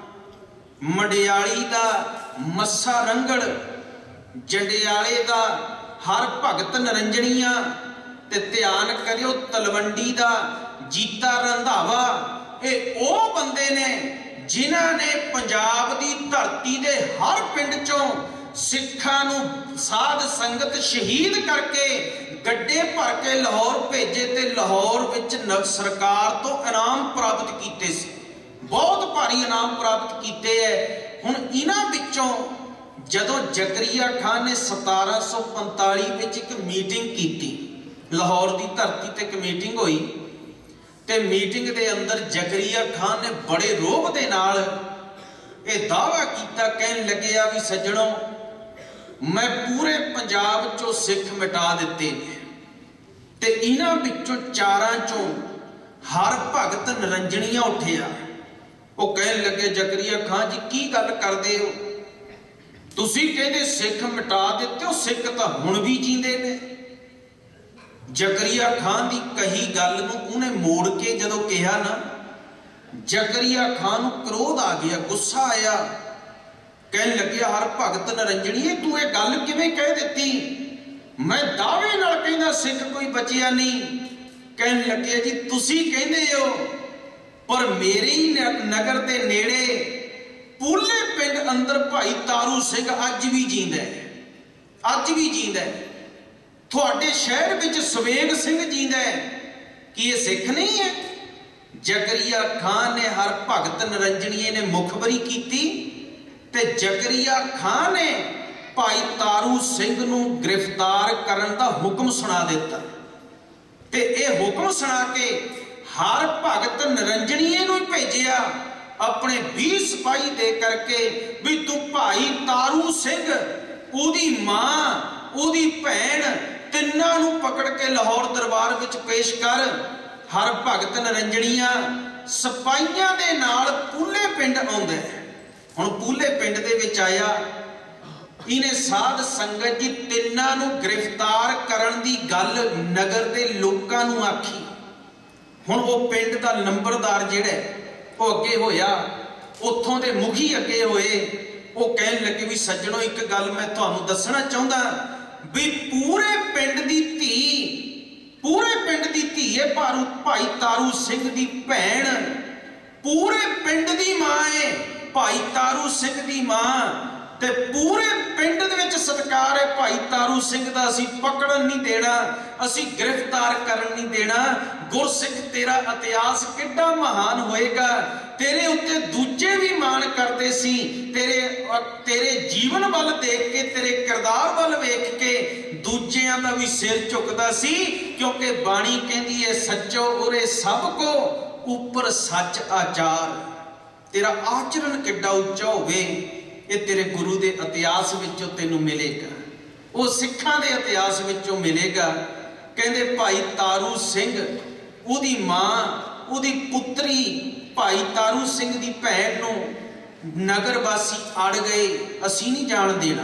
मडियाली दा मस्सा रंगड़, जंडियाले दा हर भगत नरंजणिया, ਤੇ ਧਿਆਨ ਕਰਿਓ ਤਲਵੰਡੀ ਦਾ ਜੀਤਾ ਰੰਧਾਵਾ ਇਹ ਉਹ ਬੰਦੇ ਨੇ ਜਿਨ੍ਹਾਂ ਨੇ ਪੰਜਾਬ ਦੀ ਧਰਤੀ ਦੇ ਹਰ ਪਿੰਡ ਚੋਂ ਸਿੱਖਾਂ ਨੂੰ ਸਾਧ ਸੰਗਤ ਸ਼ਹੀਦ ਕਰਕੇ ਗੱਡੇ ਭਰ ਕੇ ਲਾਹੌਰ ਭੇਜੇ ਤੇ ਲਾਹੌਰ ਵਿੱਚ ਸਰਕਾਰ ਤੋਂ ਇਨਾਮ ਪ੍ਰਾਪਤ ਕੀਤੇ ਸੀ। ਬਹੁਤ ਭਾਰੀ ਇਨਾਮ ਪ੍ਰਾਪਤ ਕੀਤੇ ਹੈ। ਹੁਣ ਇਹਨਾਂ ਵਿੱਚੋਂ ਜਦੋਂ ਜ਼ਕਰੀਆ ਖਾਨ ਨੇ ਸਤਾਰਾਂ ਸੌ ਪੰਤਾਲੀ ਵਿੱਚ ਇੱਕ ਮੀਟਿੰਗ ਕੀਤੀ, ਲਾਹੌਰ ਦੀ ਧਰਤੀ ਤੇ ਇੱਕ ਮੀਟਿੰਗ ਹੋਈ ਤੇ ਮੀਟਿੰਗ ਦੇ ਅੰਦਰ ਜ਼ਕਰੀਆ ਖਾਨ ਨੇ ਬੜੇ ਰੋਹ ਦੇ ਨਾਲ ਇਹ ਦਾਅਵਾ ਕੀਤਾ, ਕਹਿਣ ਲੱਗਿਆ ਵੀ ਸੱਜਣੋ ਮੈਂ ਪੂਰੇ ਪੰਜਾਬ ਚੋਂ ਸਿੱਖ ਮਿਟਾ ਦਿੱਤੇ ਨੇ ਤੇ ਇਹਨਾਂ ਵਿੱਚੋਂ ਚਾਰਾਂ ਚੋਂ ਹਰ ਭਗਤ ਨਿਰੰਜਣੀਆਂ ਉੱਠਿਆ। ਉਹ ਕਹਿਣ ਲੱਗੇ ਜ਼ਕਰੀਆ ਖਾਨ ਜੀ ਕੀ ਗੱਲ ਕਰਦੇ ਹੋ, ਤੁਸੀਂ ਕਹਿੰਦੇ ਸਿੱਖ ਮਿਟਾ ਦਿੱਤੇ ਹੋ, ਸਿੱਖ ਤਾਂ ਹੁਣ ਵੀ ਜੀਂਦੇ ਨੇ। ਜ਼ਕਰੀਆ ਖਾਨ ਦੀ ਕਹੀ ਗੱਲ ਨੂੰ ਉਹਨੇ ਮੋੜ ਕੇ ਜਦੋਂ ਕਿਹਾ ਨਾ, ਜ਼ਕਰੀਆ ਖਾਨ ਨੂੰ ਕ੍ਰੋਧ ਆ ਗਿਆ, ਗੁੱਸਾ ਆਇਆ। ਕਹਿਣ ਲੱਗਿਆ ਹਰ ਭਗਤ ਨਿਰੰਜਣੀਏ ਤੂੰ ਇਹ ਗੱਲ ਕਿਵੇਂ ਕਹਿ ਦਿੱਤੀ, ਮੈਂ ਦਾਅਵੇ ਨਾਲ ਕਹਿੰਦਾ ਸਿੱਖ ਕੋਈ ਬਚਿਆ ਨਹੀਂ। ਕਹਿਣ ਲੱਗਿਆ ਜੀ ਤੁਸੀਂ ਕਹਿੰਦੇ ਹੋ ਪਰ ਮੇਰੇ ਹੀ ਨਗਰ ਦੇ ਨੇੜੇ ਪੂਲੇ ਪਿੰਡ ਅੰਦਰ ਭਾਈ ਤਾਰੂ ਸਿੰਘ ਅੱਜ ਵੀ ਜੀਂਦਾ ਹੈ, ਅੱਜ ਵੀ ਜੀਂਦਾ ਹੈ। ਤੁਹਾਡੇ ਸ਼ਹਿਰ ਵਿੱਚ ਸਵੇਗ ਸਿੰਘ ਜੀਂਦਾ ਹੈ, ਕੀ ਇਹ ਸਿੱਖ ਨਹੀਂ ਹੈ? ਜ਼ਕਰੀਆ ਖਾਨ ਨੇ ਹਰ ਭਗਤ ਨਿਰੰਜਣੀਏ ਨੇ ਮੁਖਬਰੀ ਕੀਤੀ ਤੇ ਜ਼ਕਰੀਆ ਖਾਨ ਨੇ ਭਾਈ ਤਾਰੂ ਸਿੰਘ ਨੂੰ ਗ੍ਰਿਫਤਾਰ ਕਰਨ ਦਾ ਹੁਕਮ ਸੁਣਾ ਦਿੱਤਾ ਤੇ ਇਹ ਹੁਕਮ ਸੁਣਾ ਕੇ ਹਰ ਭਗਤ ਨਿਰੰਜਣੀਏ ਨੂੰ ਹੀ ਭੇਜਿਆ ਆਪਣੇ ਵੀਹ ਸਿਪਾਹੀ ਦੇ ਕਰਕੇ ਵੀ ਤੂੰ ਭਾਈ ਤਾਰੂ ਸਿੰਘ, ਉਹਦੀ ਮਾਂ, ਉਹਦੀ ਭੈਣ ਤਿੰਨਾਂ ਨੂੰ ਪਕੜ ਕੇ ਲਾਹੌਰ ਦਰਬਾਰ ਵਿੱਚ ਪੇਸ਼ ਕਰ। ਹਰ ਭਗਤ ਨਿਰੰਜਣੀਆਂ ਸਿਪਾਹੀਆਂ ਦੇ ਨਾਲ ਪੂਲੇ ਪਿੰਡ ਆਉਂਦਾ। ਹੁਣ ਪੂਲੇ ਪਿੰਡ ਦੇ ਵਿੱਚ ਆਇਆ, ਇਹਨੇ ਸਾਧ ਸੰਗਤ ਜੀ ਤਿੰਨਾਂ ਨੂੰ ਗ੍ਰਿਫਤਾਰ ਕਰਨ ਦੀ ਗੱਲ ਨਗਰ ਦੇ ਲੋਕਾਂ ਨੂੰ ਆਖੀ। ਹੁਣ ਉਹ ਪਿੰਡ ਦਾ ਨੰਬਰਦਾਰ ਜਿਹੜਾ ਉਹ ਅੱਗੇ ਹੋਇਆ, ਉੱਥੋਂ ਦੇ ਮੁਖੀ ਅੱਗੇ ਹੋਏ। ਉਹ ਕਹਿਣ ਲੱਗੇ ਵੀ ਸੱਜਣੋ ਇੱਕ ਗੱਲ ਮੈਂ ਤੁਹਾਨੂੰ ਦੱਸਣਾ ਚਾਹੁੰਦਾ ਵੀ ਪੂਰੇ ਪਿੰਡ ਦੀ ਧੀ, ਪੂਰੇ ਪਿੰਡ ਦੀ ਧੀ ਹੈ ਭਾਰੂ ਭਾਈ ਤਾਰੂ ਸਿੰਘ ਦੀ ਭੈਣ, ਪੂਰੇ ਪਿੰਡ ਦੀ ਮਾਂ ਹੈ ਭਾਈ ਤਾਰੂ ਸਿੰਘ ਦੀ ਮਾਂ, ਤੇ ਪੂਰੇ ਪਿੰਡ ਦੇ ਵਿੱਚ ਸਤਿਕਾਰ ਹੈ ਭਾਈ ਤਾਰੂ ਸਿੰਘ ਦਾ। ਅਸੀਂ ਪਕੜਨ ਨਹੀਂ ਦੇਣਾ, ਅਸੀਂ ਗ੍ਰਿਫਤਾਰ ਕਰਨ ਨਹੀਂ ਦੇਣਾ। ਗੁਰਸਿੱਖ ਤੇਰਾ ਇਤਿਹਾਸ ਕਿੱਡਾ ਮਹਾਨ ਹੋਏਗਾ, ਤੇਰੇ ਉੱਤੇ ਦੂਜੇ ਵੀ ਮਾਣ ਕਰਦੇ ਸੀ, ਤੇਰੇ ਤੇਰੇ ਜੀਵਨ ਵੱਲ ਦੇਖ ਕੇ, ਤੇਰੇ ਕਿਰਦਾਰ ਵੱਲ ਵੇਖ ਕੇ ਦੂਜਿਆਂ ਦਾ ਵੀ ਸਿਰ ਝੁਕਦਾ ਸੀ, ਕਿਉਂਕਿ ਬਾਣੀ ਕਹਿੰਦੀ ਹੈ ਸੱਚੋ ਉਰੇ ਸਭ ਕੋ ਉੱਪਰ ਸੱਚ ਆਚਾਰ। ਤੇਰਾ ਆਚਰਣ ਕਿੱਡਾ ਉੱਚਾ ਹੋਵੇ ਇਹ ਤੇਰੇ ਗੁਰੂ ਦੇ ਇਤਿਹਾਸ ਵਿੱਚੋਂ ਤੈਨੂੰ ਮਿਲੇਗਾ, ਉਹ ਸਿੱਖਾਂ ਦੇ ਇਤਿਹਾਸ ਵਿੱਚੋਂ ਮਿਲੇਗਾ। ਕਹਿੰਦੇ ਭਾਈ ਤਾਰੂ ਸਿੰਘ, ਉਹਦੀ ਮਾਂ, ਉਹਦੀ ਪੁੱਤਰੀ ਭਾਈ ਤਾਰੂ ਸਿੰਘ ਦੀ ਭੈਣ ਨੂੰ ਨਗਰ ਵਾਸੀ ਅੜ ਗਏ, ਅਸੀਂ ਨਹੀਂ ਜਾਣ ਦੇਣਾ।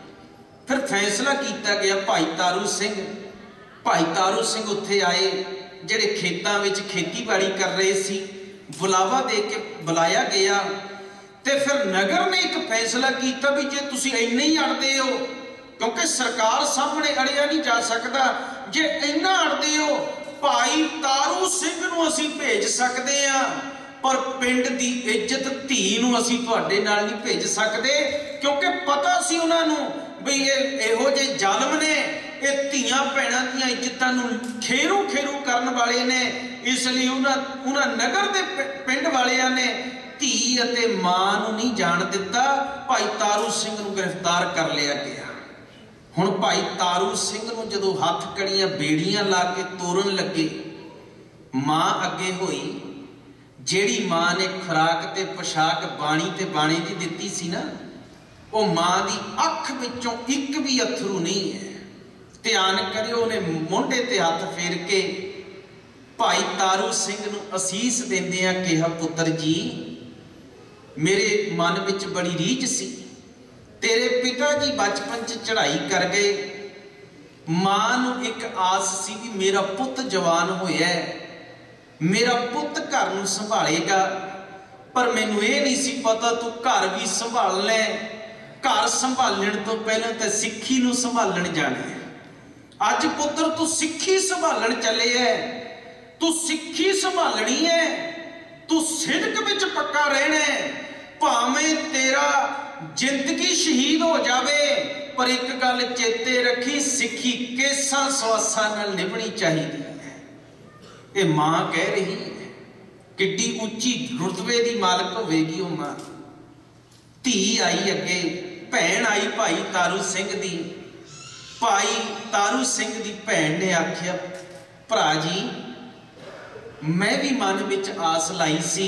ਫਿਰ ਫੈਸਲਾ ਕੀਤਾ ਗਿਆ ਭਾਈ ਤਾਰੂ ਸਿੰਘ, ਭਾਈ ਤਾਰੂ ਸਿੰਘ ਉੱਥੇ ਆਏ ਜਿਹੜੇ ਖੇਤਾਂ ਵਿੱਚ ਖੇਤੀਬਾੜੀ ਕਰ ਰਹੇ ਸੀ, ਬੁਲਾਵਾ ਦੇ ਕੇ ਬੁਲਾਇਆ ਗਿਆ ਤੇ ਫਿਰ ਨਗਰ ਨੇ ਇੱਕ ਫੈਸਲਾ ਕੀਤਾ ਵੀ ਜੇ ਤੁਸੀਂ ਇੰਨੇ ਹੀ ਅੜਦੇ ਹੋ, ਕਿਉਂਕਿ ਸਰਕਾਰ ਸਾਹਮਣੇ ਅੜਿਆ ਨਹੀਂ ਜਾ ਸਕਦਾ, ਜੇ ਇੰਨਾ ਅੜਦੇ ਹੋ ਭਾਈ ਤਾਰੂ ਸਿੰਘ ਨੂੰ ਅਸੀਂ ਭੇਜ ਸਕਦੇ ਹਾਂ ਪਰ ਪਿੰਡ ਦੀ ਇੱਜ਼ਤ ਧੀ ਨੂੰ ਅਸੀਂ ਤੁਹਾਡੇ ਨਾਲ ਨਹੀਂ ਭੇਜ ਸਕਦੇ, ਕਿਉਂਕਿ ਪਤਾ ਸੀ ਉਹਨਾਂ ਨੂੰ ਵੀ ਇਹ ਇਹੋ ਜਿਹੇ ਜ਼ਾਲਮ ਨੇ, ਇਹ ਧੀਆਂ ਭੈਣਾਂ ਦੀਆਂ ਇੱਜ਼ਤਾਂ ਨੂੰ ਖੇਰੂ ਖੇਰੂ ਕਰਨ ਵਾਲੇ ਨੇ। ਇਸ ਲਈ ਉਹਨਾਂ ਉਹਨਾਂ ਨਗਰ ਦੇ ਪਿੰਡ ਵਾਲਿਆਂ ਨੇ ਧੀ ਅਤੇ ਮਾਂ ਨੂੰ ਨਹੀਂ ਜਾਣ ਦਿੱਤਾ। ਭਾਈ ਤਾਰੂ ਸਿੰਘ ਨੂੰ ਗ੍ਰਿਫਤਾਰ ਕਰ ਲਿਆ ਗਿਆ। ਹੁਣ ਭਾਈ ਤਾਰੂ ਸਿੰਘ ਨੂੰ ਜਦੋਂ ਹੱਥ ਕੜੀਆਂ ਬੇੜੀਆਂ ਲਾ ਕੇ ਤੋਰਨ ਲੱਗੇ, ਮਾਂ ਅੱਗੇ ਹੋਈ, ਜਿਹੜੀ ਮਾਂ ਨੇ ਖੁਰਾਕ ਤੇ ਪੋਸ਼ਾਕ ਬਾਣੀ ਤੇ ਬਾਣੇ ਦੀ ਦਿੱਤੀ ਸੀ ਨਾ, ਉਹ ਮਾਂ ਦੀ ਅੱਖ ਵਿੱਚੋਂ ਇੱਕ ਵੀ ਅਥਰੂ ਨਹੀਂ ਹੈ। ਧਿਆਨ ਕਰਿਓ, ਉਹਨੇ ਮੋਢੇ ਤੇ ਹੱਥ ਫੇਰ ਕੇ ਭਾਈ ਤਾਰੂ ਸਿੰਘ ਨੂੰ ਅਸੀਸ ਦਿੰਦਿਆਂ ਕਿਹਾ, ਪੁੱਤਰ ਜੀ ਮੇਰੇ ਮਨ ਵਿੱਚ ਬੜੀ ਰੀਝ ਸੀ, ਤੇਰੇ ਪਿਤਾ ਜੀ ਬਚਪਨ 'ਚ ਚੜ੍ਹਾਈ ਕਰ ਗਏ, ਮਾਂ ਨੂੰ ਇੱਕ ਆਸ ਸੀ ਵੀ ਮੇਰਾ ਪੁੱਤ ਜਵਾਨ ਹੋਇਆ, ਮੇਰਾ ਪੁੱਤ ਘਰ ਨੂੰ ਸੰਭਾਲੇਗਾ, ਪਰ ਮੈਨੂੰ ਇਹ ਨਹੀਂ ਸੀ ਪਤਾ ਤੂੰ ਘਰ ਵੀ ਸੰਭਾਲਣਾ, ਘਰ ਸੰਭਾਲਣ ਤੋਂ ਪਹਿਲਾਂ ਤਾਂ ਸਿੱਖੀ ਨੂੰ ਸੰਭਾਲਣ ਜਾਣਾ ਹੈ। अज पुत्र तू सिक्खी संभालन चले है, तू सिक्खी संभालनी है, तू सिदक विच पक्का रहना है। भावें तेरा जिंदगी शहीद हो जावे, पर एक गल चेते रखी, सिक्खी केसां सवासां नाल निभनी चाहिए है। ये मां कह रही है, किड्डी उच्ची रुतबे की मालक होवेगी वो मां। धी आई अगे, भैन आई भाई तारू सिंह दी। भाई तारू सिंह दी भैन ने आख्या, भरा जी मैं भी मन विच आस लाई सी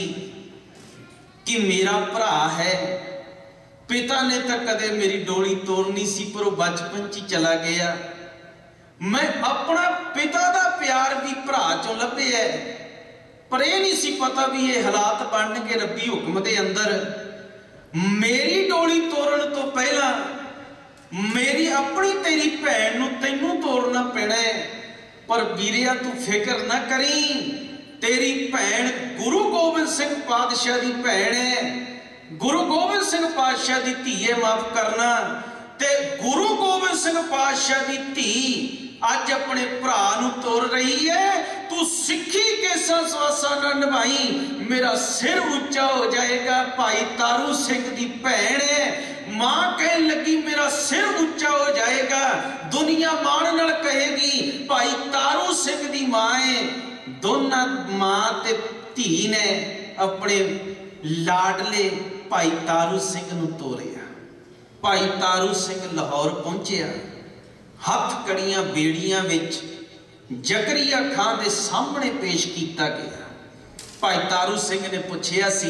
कि मेरा भरा है, पिता ने तो कदे मेरी डोली तोड़नी सी, पर वो बचपन च चला गया। मैं अपना पिता का प्यार भी भरा चों लभ्या है, पर यह नहीं सी पता भी ये हालात बनके रब्बी हुक्म के अंदर। मेरी डोली तोड़न तो पहला मेरी अपनी तेरी भैन नूं तैनूं तोड़ना पैना है। पर वीरिया तू फिक्र ना करी, तेरी भैन गुरु गोबिंद सिंह पातशाह की भैन है, गुरु गोबिंद सिंह पातशाह की धी है, माफ करना। ते गुरु गोबिंद सिंह पातशाह की धी अज अपने भरा नूं तोड़ रही है। तू सिक्खी केसां सवासां नाल निभाई, मेरा सिर उच्चा हो जाएगा। भाई तारू सिंह की भैन है, मां कह लगी मेरा सिर उच्चा हो जाएगा, दुनिया मान नाल कहेगी भाई तारू सिंह की मां है। दोनों मां ते धी ने अपने लाडले भाई तारू सिंह नूं तोड़िया। भाई तारू सिंह लाहौर पहुंचिया, हथ कड़ियां बेड़ियां विच जकरिया खान के सामने पेश किया गया। भाई तारू सिंह ने पूछया सी,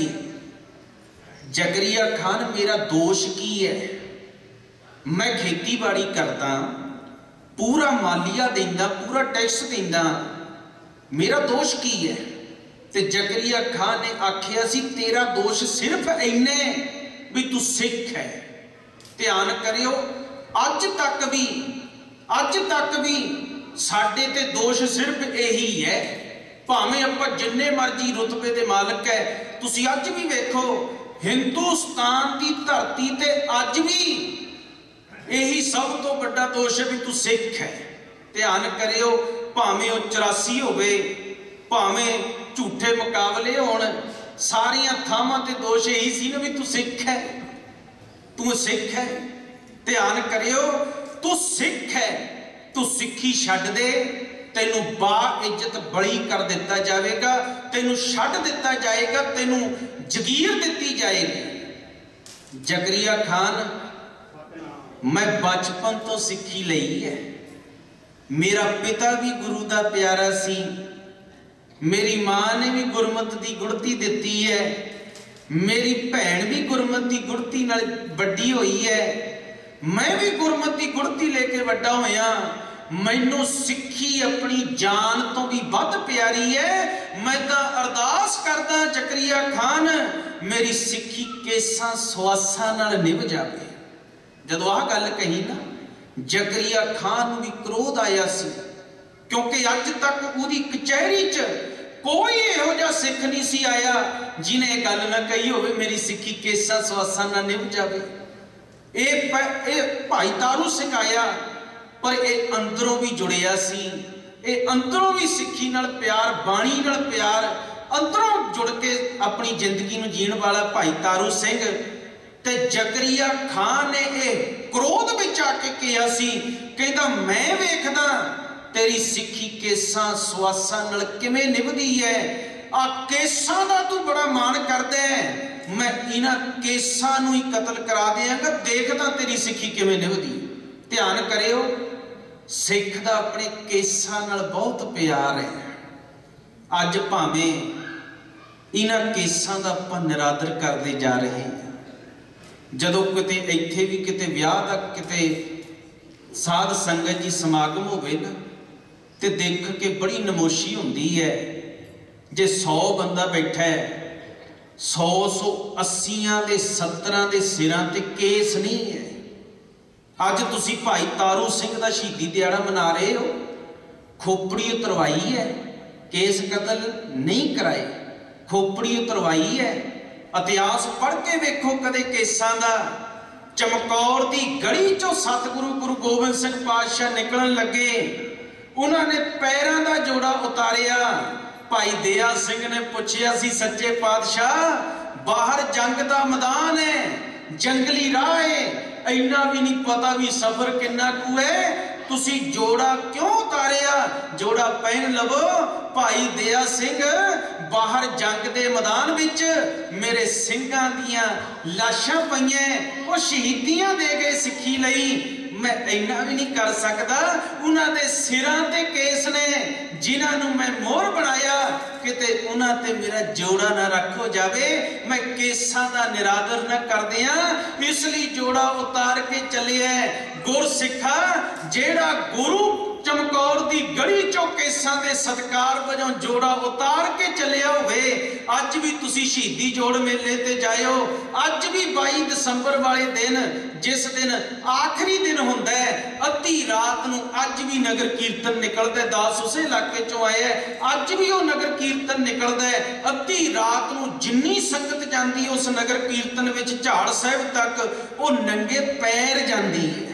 जकरिया खान मेरा दोष की है? मैं खेती बाड़ी करता, पूरा मालिया देंदा, पूरा टैक्स देंदा, मेरा दोष की है? ते जकरिया खान ने आखिया सी, तेरा दोष सिर्फ इन्ने भी तू सिख है। ध्यान करियो, अज तक भी अज तक भी साडे ते दोष सिर्फ यही है। भावें आपां जिन्ने मर्जी रुतबे दे मालक है, तुसी अज भी वेखो हिंदुस्तान की धरती ते अज भी यही सब तो बड़ा दोष है भी तू सिख है। ध्यान करियो, भावें वो चौरासी होवे, भावें झूठे मुकाबले होण, सारिया थावां ते दोष यही सी ना भी तू सिख है, तू सिख है। ध्यान करियो, तू सिख है, तू सिक्खी छड्ड दे, तेनू बा इज्जत बड़ी कर दिता जाएगा, तेनू छड्ड दिता जाएगा, तेनू जगीर दिती जाएगी। जकरिया खान, मैं बचपन तो सिक्खी लई है, मेरा पिता भी गुरु का प्यारा सी, मेरी मां ने भी गुरमत की गुड़ती दिती है, मेरी भैन भी गुरमत की गुड़ती नाल वड्डी हुई है, मैं भी गुरमत की गुड़ती लेके वड्डा होया। मैनू सिक्खी अपनी जान तो भी वध प्यारी है। मैं तो अरदास करदा जकरिया खान, मेरी सिक्खी केसां सवासां नाल निभ जावे। जदों आह गल कही ना, जकरिया खान नूं भी क्रोध आया सी, क्योंकि अज तक उहदी कचहरी च कोई इहो जिहा सिख नहीं सी आया जिन्हें यह गल ना कही होवे मेरी सिक्खी केसां सवासां नाल निभ जावे। ये भाई तारू सिंह आया, पर यह अंदरों भी जुड़िया सी, ये अंदरों भी सिक्खी नाल प्यार, बाणी नाल प्यार, अंदरों जुड़ के अपनी जिंदगी नूं जीण वाला भाई तारू सिंह। ते जकरिया खान ने यह क्रोध विच आके कहा सी, कहंदा मैं वेखदा तेरी सिक्खी केसां सवासां नाल किवें निभदी है। आ केसां दा तू बड़ा मान करदा है, मैं इन्हां केसां नूं ही कतल करा देंगा, देखदा तेरी सिक्खी किवें निभदी। ध्यान करियो, सिख दा अपने केसां नाल बहुत प्यार है। अज भावें इन्हां केसां दा आपां निरादर करदे जा रहे हैं। जदों किते इत्थे भी किते विआह दा किते साध संगत जी समागम होवे ना, ते देख के बड़ी नमोशी हुंदी है। जे सौ बंदा बैठा है, सौ सौ अस्सियां दे सत्तरां दे सिरां ते केस नहीं है। अज तुसी भाई तारू सिंह दा शहीदी दिहाड़ा मना रहे हो, खोपड़ी उतरवाई है, केस कतल नहीं कराए, खोपड़ी उतरवाई है। इतिहास पढ़ के वेखो कदे केसां दा, ਚਮਕੌਰ ਦੀ ਗੜੀ ਚੋਂ ਸਤਿਗੁਰੂ ਗੁਰੂ ਗੋਬਿੰਦ ਸਿੰਘ ਪਾਤਸ਼ਾਹ ਨਿਕਲਣ ਲੱਗੇ। ਉਹਨਾਂ ਨੇ ਪੈਰਾਂ ਦਾ ਜੋੜਾ ਉਤਾਰਿਆ। ਭਾਈ ਦਇਆ ਸਿੰਘ ਨੇ ਪੁੱਛਿਆ ਸੀ, ਸੱਚੇ ਪਾਤਸ਼ਾਹ ਬਾਹਰ ਜੰਗ ਦਾ ਮੈਦਾਨ ਹੈ, ਜੰਗਲੀ ਰਾਹ ਹੈ, ਇੰਨਾ ਵੀ ਨਹੀਂ ਪਤਾ ਵੀ ਸਫ਼ਰ ਕਿੰਨਾ ਕੁ ਹੈ, ਤੁਸੀਂ ਜੋੜਾ ਕਿਉਂ ਉਤਾਰਿਆ? ਜੋੜਾ ਪਹਿਨ ਲਵੋ। ਭਾਈ ਦਇਆ ਸਿੰਘ, ਬਾਹਰ ਜੰਗ ਦੇ ਮੈਦਾਨ ਵਿੱਚ ਮੇਰੇ ਸਿੰਘਾਂ ਦੀਆਂ ਲਾਸ਼ਾਂ ਪਈਆਂ, ਉਹ ਸ਼ਹੀਦੀਆਂ ਦੇ ਗਏ ਸਿੱਖੀ ਲਈ, ਮੈਂ ਇੰਨਾ ਵੀ ਨਹੀਂ ਕਰ ਸਕਦਾ। ਉਹਨਾਂ ਦੇ ਸਿਰਾਂ ਤੇ ਕੇਸ ਨੇ ਜਿਨ੍ਹਾਂ ਨੂੰ ਮੈਂ ਮੋਹਰ ਬਣਾਇਆ, ਕਿਤੇ ਉਹਨਾਂ ਤੇ ਮੇਰਾ ਜੋੜਾ ਨਾ ਰੱਖੋ ਜਾਵੇ, ਮੈਂ ਕੇਸਾਂ ਦਾ ਨਿਰਾਦਰ ਨਾ ਕਰਦਿਆਂ, ਇਸ ਲਈ ਜੋੜਾ ਉਤਾਰ ਕੇ ਚੱਲਿਆ। ਗੁਰਸਿੱਖਾ, ਜਿਹੜਾ ਗੁਰੂ ਚਮਕੌਰ ਦੀ ਗੜੀ ਚੋਂ ਕੇਸਾਂ ਦੇ ਸਤਿਕਾਰ ਵਜੋਂ ਜੋੜਾ ਉਤਾਰ ਕੇ ਚੱਲਿਆ ਹੋਵੇ, ਅੱਜ ਵੀ ਤੁਸੀਂ ਸ਼ਹੀਦੀ ਜੋੜ ਮੇਲੇ ਤੇ ਜਾਇਓ। ਅੱਜ ਵੀ ਬਾਈ ਦਸੰਬਰ ਵਾਲੇ ਦਿਨ, ਜਿਸ ਦਿਨ ਆਖਰੀ ਦਿਨ ਹੁੰਦਾ ਹੈ, ਅੱਧੀ ਰਾਤ ਨੂੰ ਅੱਜ ਵੀ ਨਗਰ ਕੀਰਤਨ ਨਿਕਲਦਾ। ਦਾਸ ਉਸੇ ਇਲਾਕੇ ਚੋਂ ਆਏ ਹੈ, ਅੱਜ ਵੀ ਉਹ ਨਗਰ ਕੀਰਤਨ ਨਿਕਲਦਾ ਹੈ। ਅੱਧੀ ਰਾਤ ਨੂੰ ਜਿੰਨੀ ਸੰਗਤ ਜਾਂਦੀ ਉਸ ਨਗਰ ਕੀਰਤਨ ਵਿੱਚ ਝਾੜ ਸਾਹਿਬ ਤੱਕ, ਉਹ ਨੰਗੇ ਪੈਰ ਜਾਂਦੀ ਹੈ।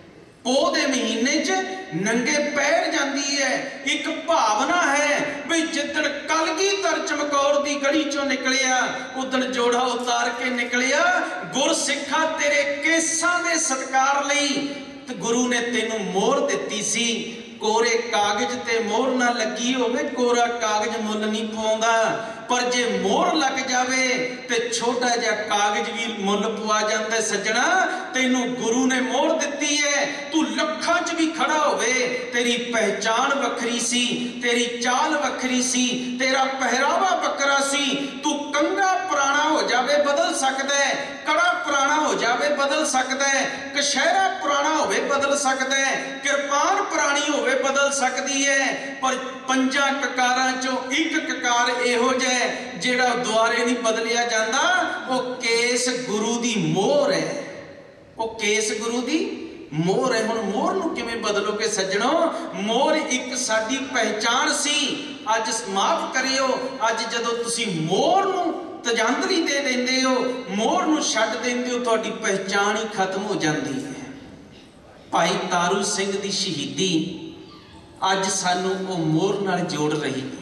ਪੋਹ ਦੇ ਮਹੀਨੇ 'ਚ ਨੰਗੇ ਪੈਰ ਜਾਂਦੀ ਹੈ। ਇੱਕ ਭਾਵਨਾ ਹੈ ਵੀ ਜਿੱਦਣ ਕਲਗੀਧਰ ਚਮਕੌਰ ਦੀ ਗੜੀ ਚੋਂ ਨਿਕਲਿਆ, ਉਦਣ ਜੋੜਾ ਉਤਾਰ ਕੇ ਨਿਕਲਿਆ। ਗੁਰਸਿੱਖਾਂ, ਤੇਰੇ ਕੇਸਾਂ ਦੇ ਸਤਿਕਾਰ ਲਈ ਤੇ ਗੁਰੂ ਨੇ ਤੈਨੂੰ ਮੋਹਰ ਦਿੱਤੀ ਸੀ। ਕੋਰੇ ਕਾਗਜ਼ ਤੇ ਮੋਹਰ ਨਾ ਲੱਗੀ ਹੋਵੇ, ਕੋਰਾ ਕਾਗਜ਼ ਮੁੱਲ ਨਹੀਂ ਪਾਉਂਦਾ, ਪਰ ਜੇ ਮੋਹਰ ਲੱਗ ਜਾਵੇ ਤੇ ਛੋਟਾ ਜਿਹਾ ਕਾਗਜ਼ ਵੀ ਮੁੱਲ ਪਵਾ ਜਾਂਦਾ। ਸੱਜਣਾ, ਤੈਨੂੰ ਗੁਰੂ ਨੇ ਮੋਹਰ ਦਿੱਤੀ ਹੈ, ਤੂੰ ਲੱਖਾਂ 'ਚ ਵੀ ਖੜਾ ਹੋਵੇ, ਤੇਰੀ ਪਹਿਚਾਣ ਵੱਖਰੀ ਸੀ, ਤੇਰੀ ਚਾਲ ਵੱਖਰੀ ਸੀ, ਤੇਰਾ ਪਹਿਰਾਵਾ ਵੱਖਰਾ ਸੀ। ਤੂੰ ਕੰਘਾ ਪੁਰਾਣਾ ਹੋ ਜਾਵੇ, ਬਦਲ ਸਕਦਾ ਹੈ, ਕੜਾ ਪੁਰਾਣਾ ਹੋ ਜਾਵੇ, ਬਦਲ ਸਕਦਾ ਹੈ, ਕਛਹਿਰਾ ਪੁਰਾਣਾ ਹੋਵੇ, ਬਦਲ ਸਕਦਾ ਹੈ, ਕਿਰਪਾਨ ਪੁਰਾਣੀ ਹੋਵੇ, ਬਦਲ ਸਕਦੀ ਹੈ, ਪਰ ਪੰਜਾਂ ਕਕਾਰਾਂ ਚੋਂ ਇੱਕ ਕਕਾਰ ਇਹੋ ਜਿਹਾ ਜਿਹੜਾ ਦੁਆਰੇ ਨਹੀਂ ਬਦਲਿਆ ਜਾਂਦਾ, ਉਹ ਕੇਸ ਗੁਰੂ ਦੀ ਮੋਹਰ ਹੈ। ਉਹ ਕੇਸ ਗੁਰੂ ਦੀ ਮੋਹਰ ਹੈ। ਹੁਣ ਮੋਹਰ ਨੂੰ ਕਿਵੇਂ ਬਦਲੋਗੇ ਸੱਜਣੋ? ਮੋਹਰ ਇੱਕ ਸਾਡੀ ਪਹਿਚਾਣ ਸੀ। ਅੱਜ ਮਾਫ ਕਰਿਓ, ਅੱਜ ਜਦੋਂ ਤੁਸੀਂ ਮੋਹਰ ਨੂੰ ਤਜੰਦਰੀ ਦੇ ਦਿੰਦੇ ਹੋ, ਮੋਹਰ ਨੂੰ ਛੱਡ ਦਿੰਦੇ ਹੋ, ਤੁਹਾਡੀ ਪਹਿਚਾਣ ਹੀ ਖਤਮ ਹੋ ਜਾਂਦੀ ਹੈ। ਭਾਈ ਤਾਰੂ ਸਿੰਘ ਦੀ ਸ਼ਹੀਦੀ ਅੱਜ ਸਾਨੂੰ ਉਹ ਮੋਹਰ ਨਾਲ ਜੋੜ ਰਹੀ ਹੈ।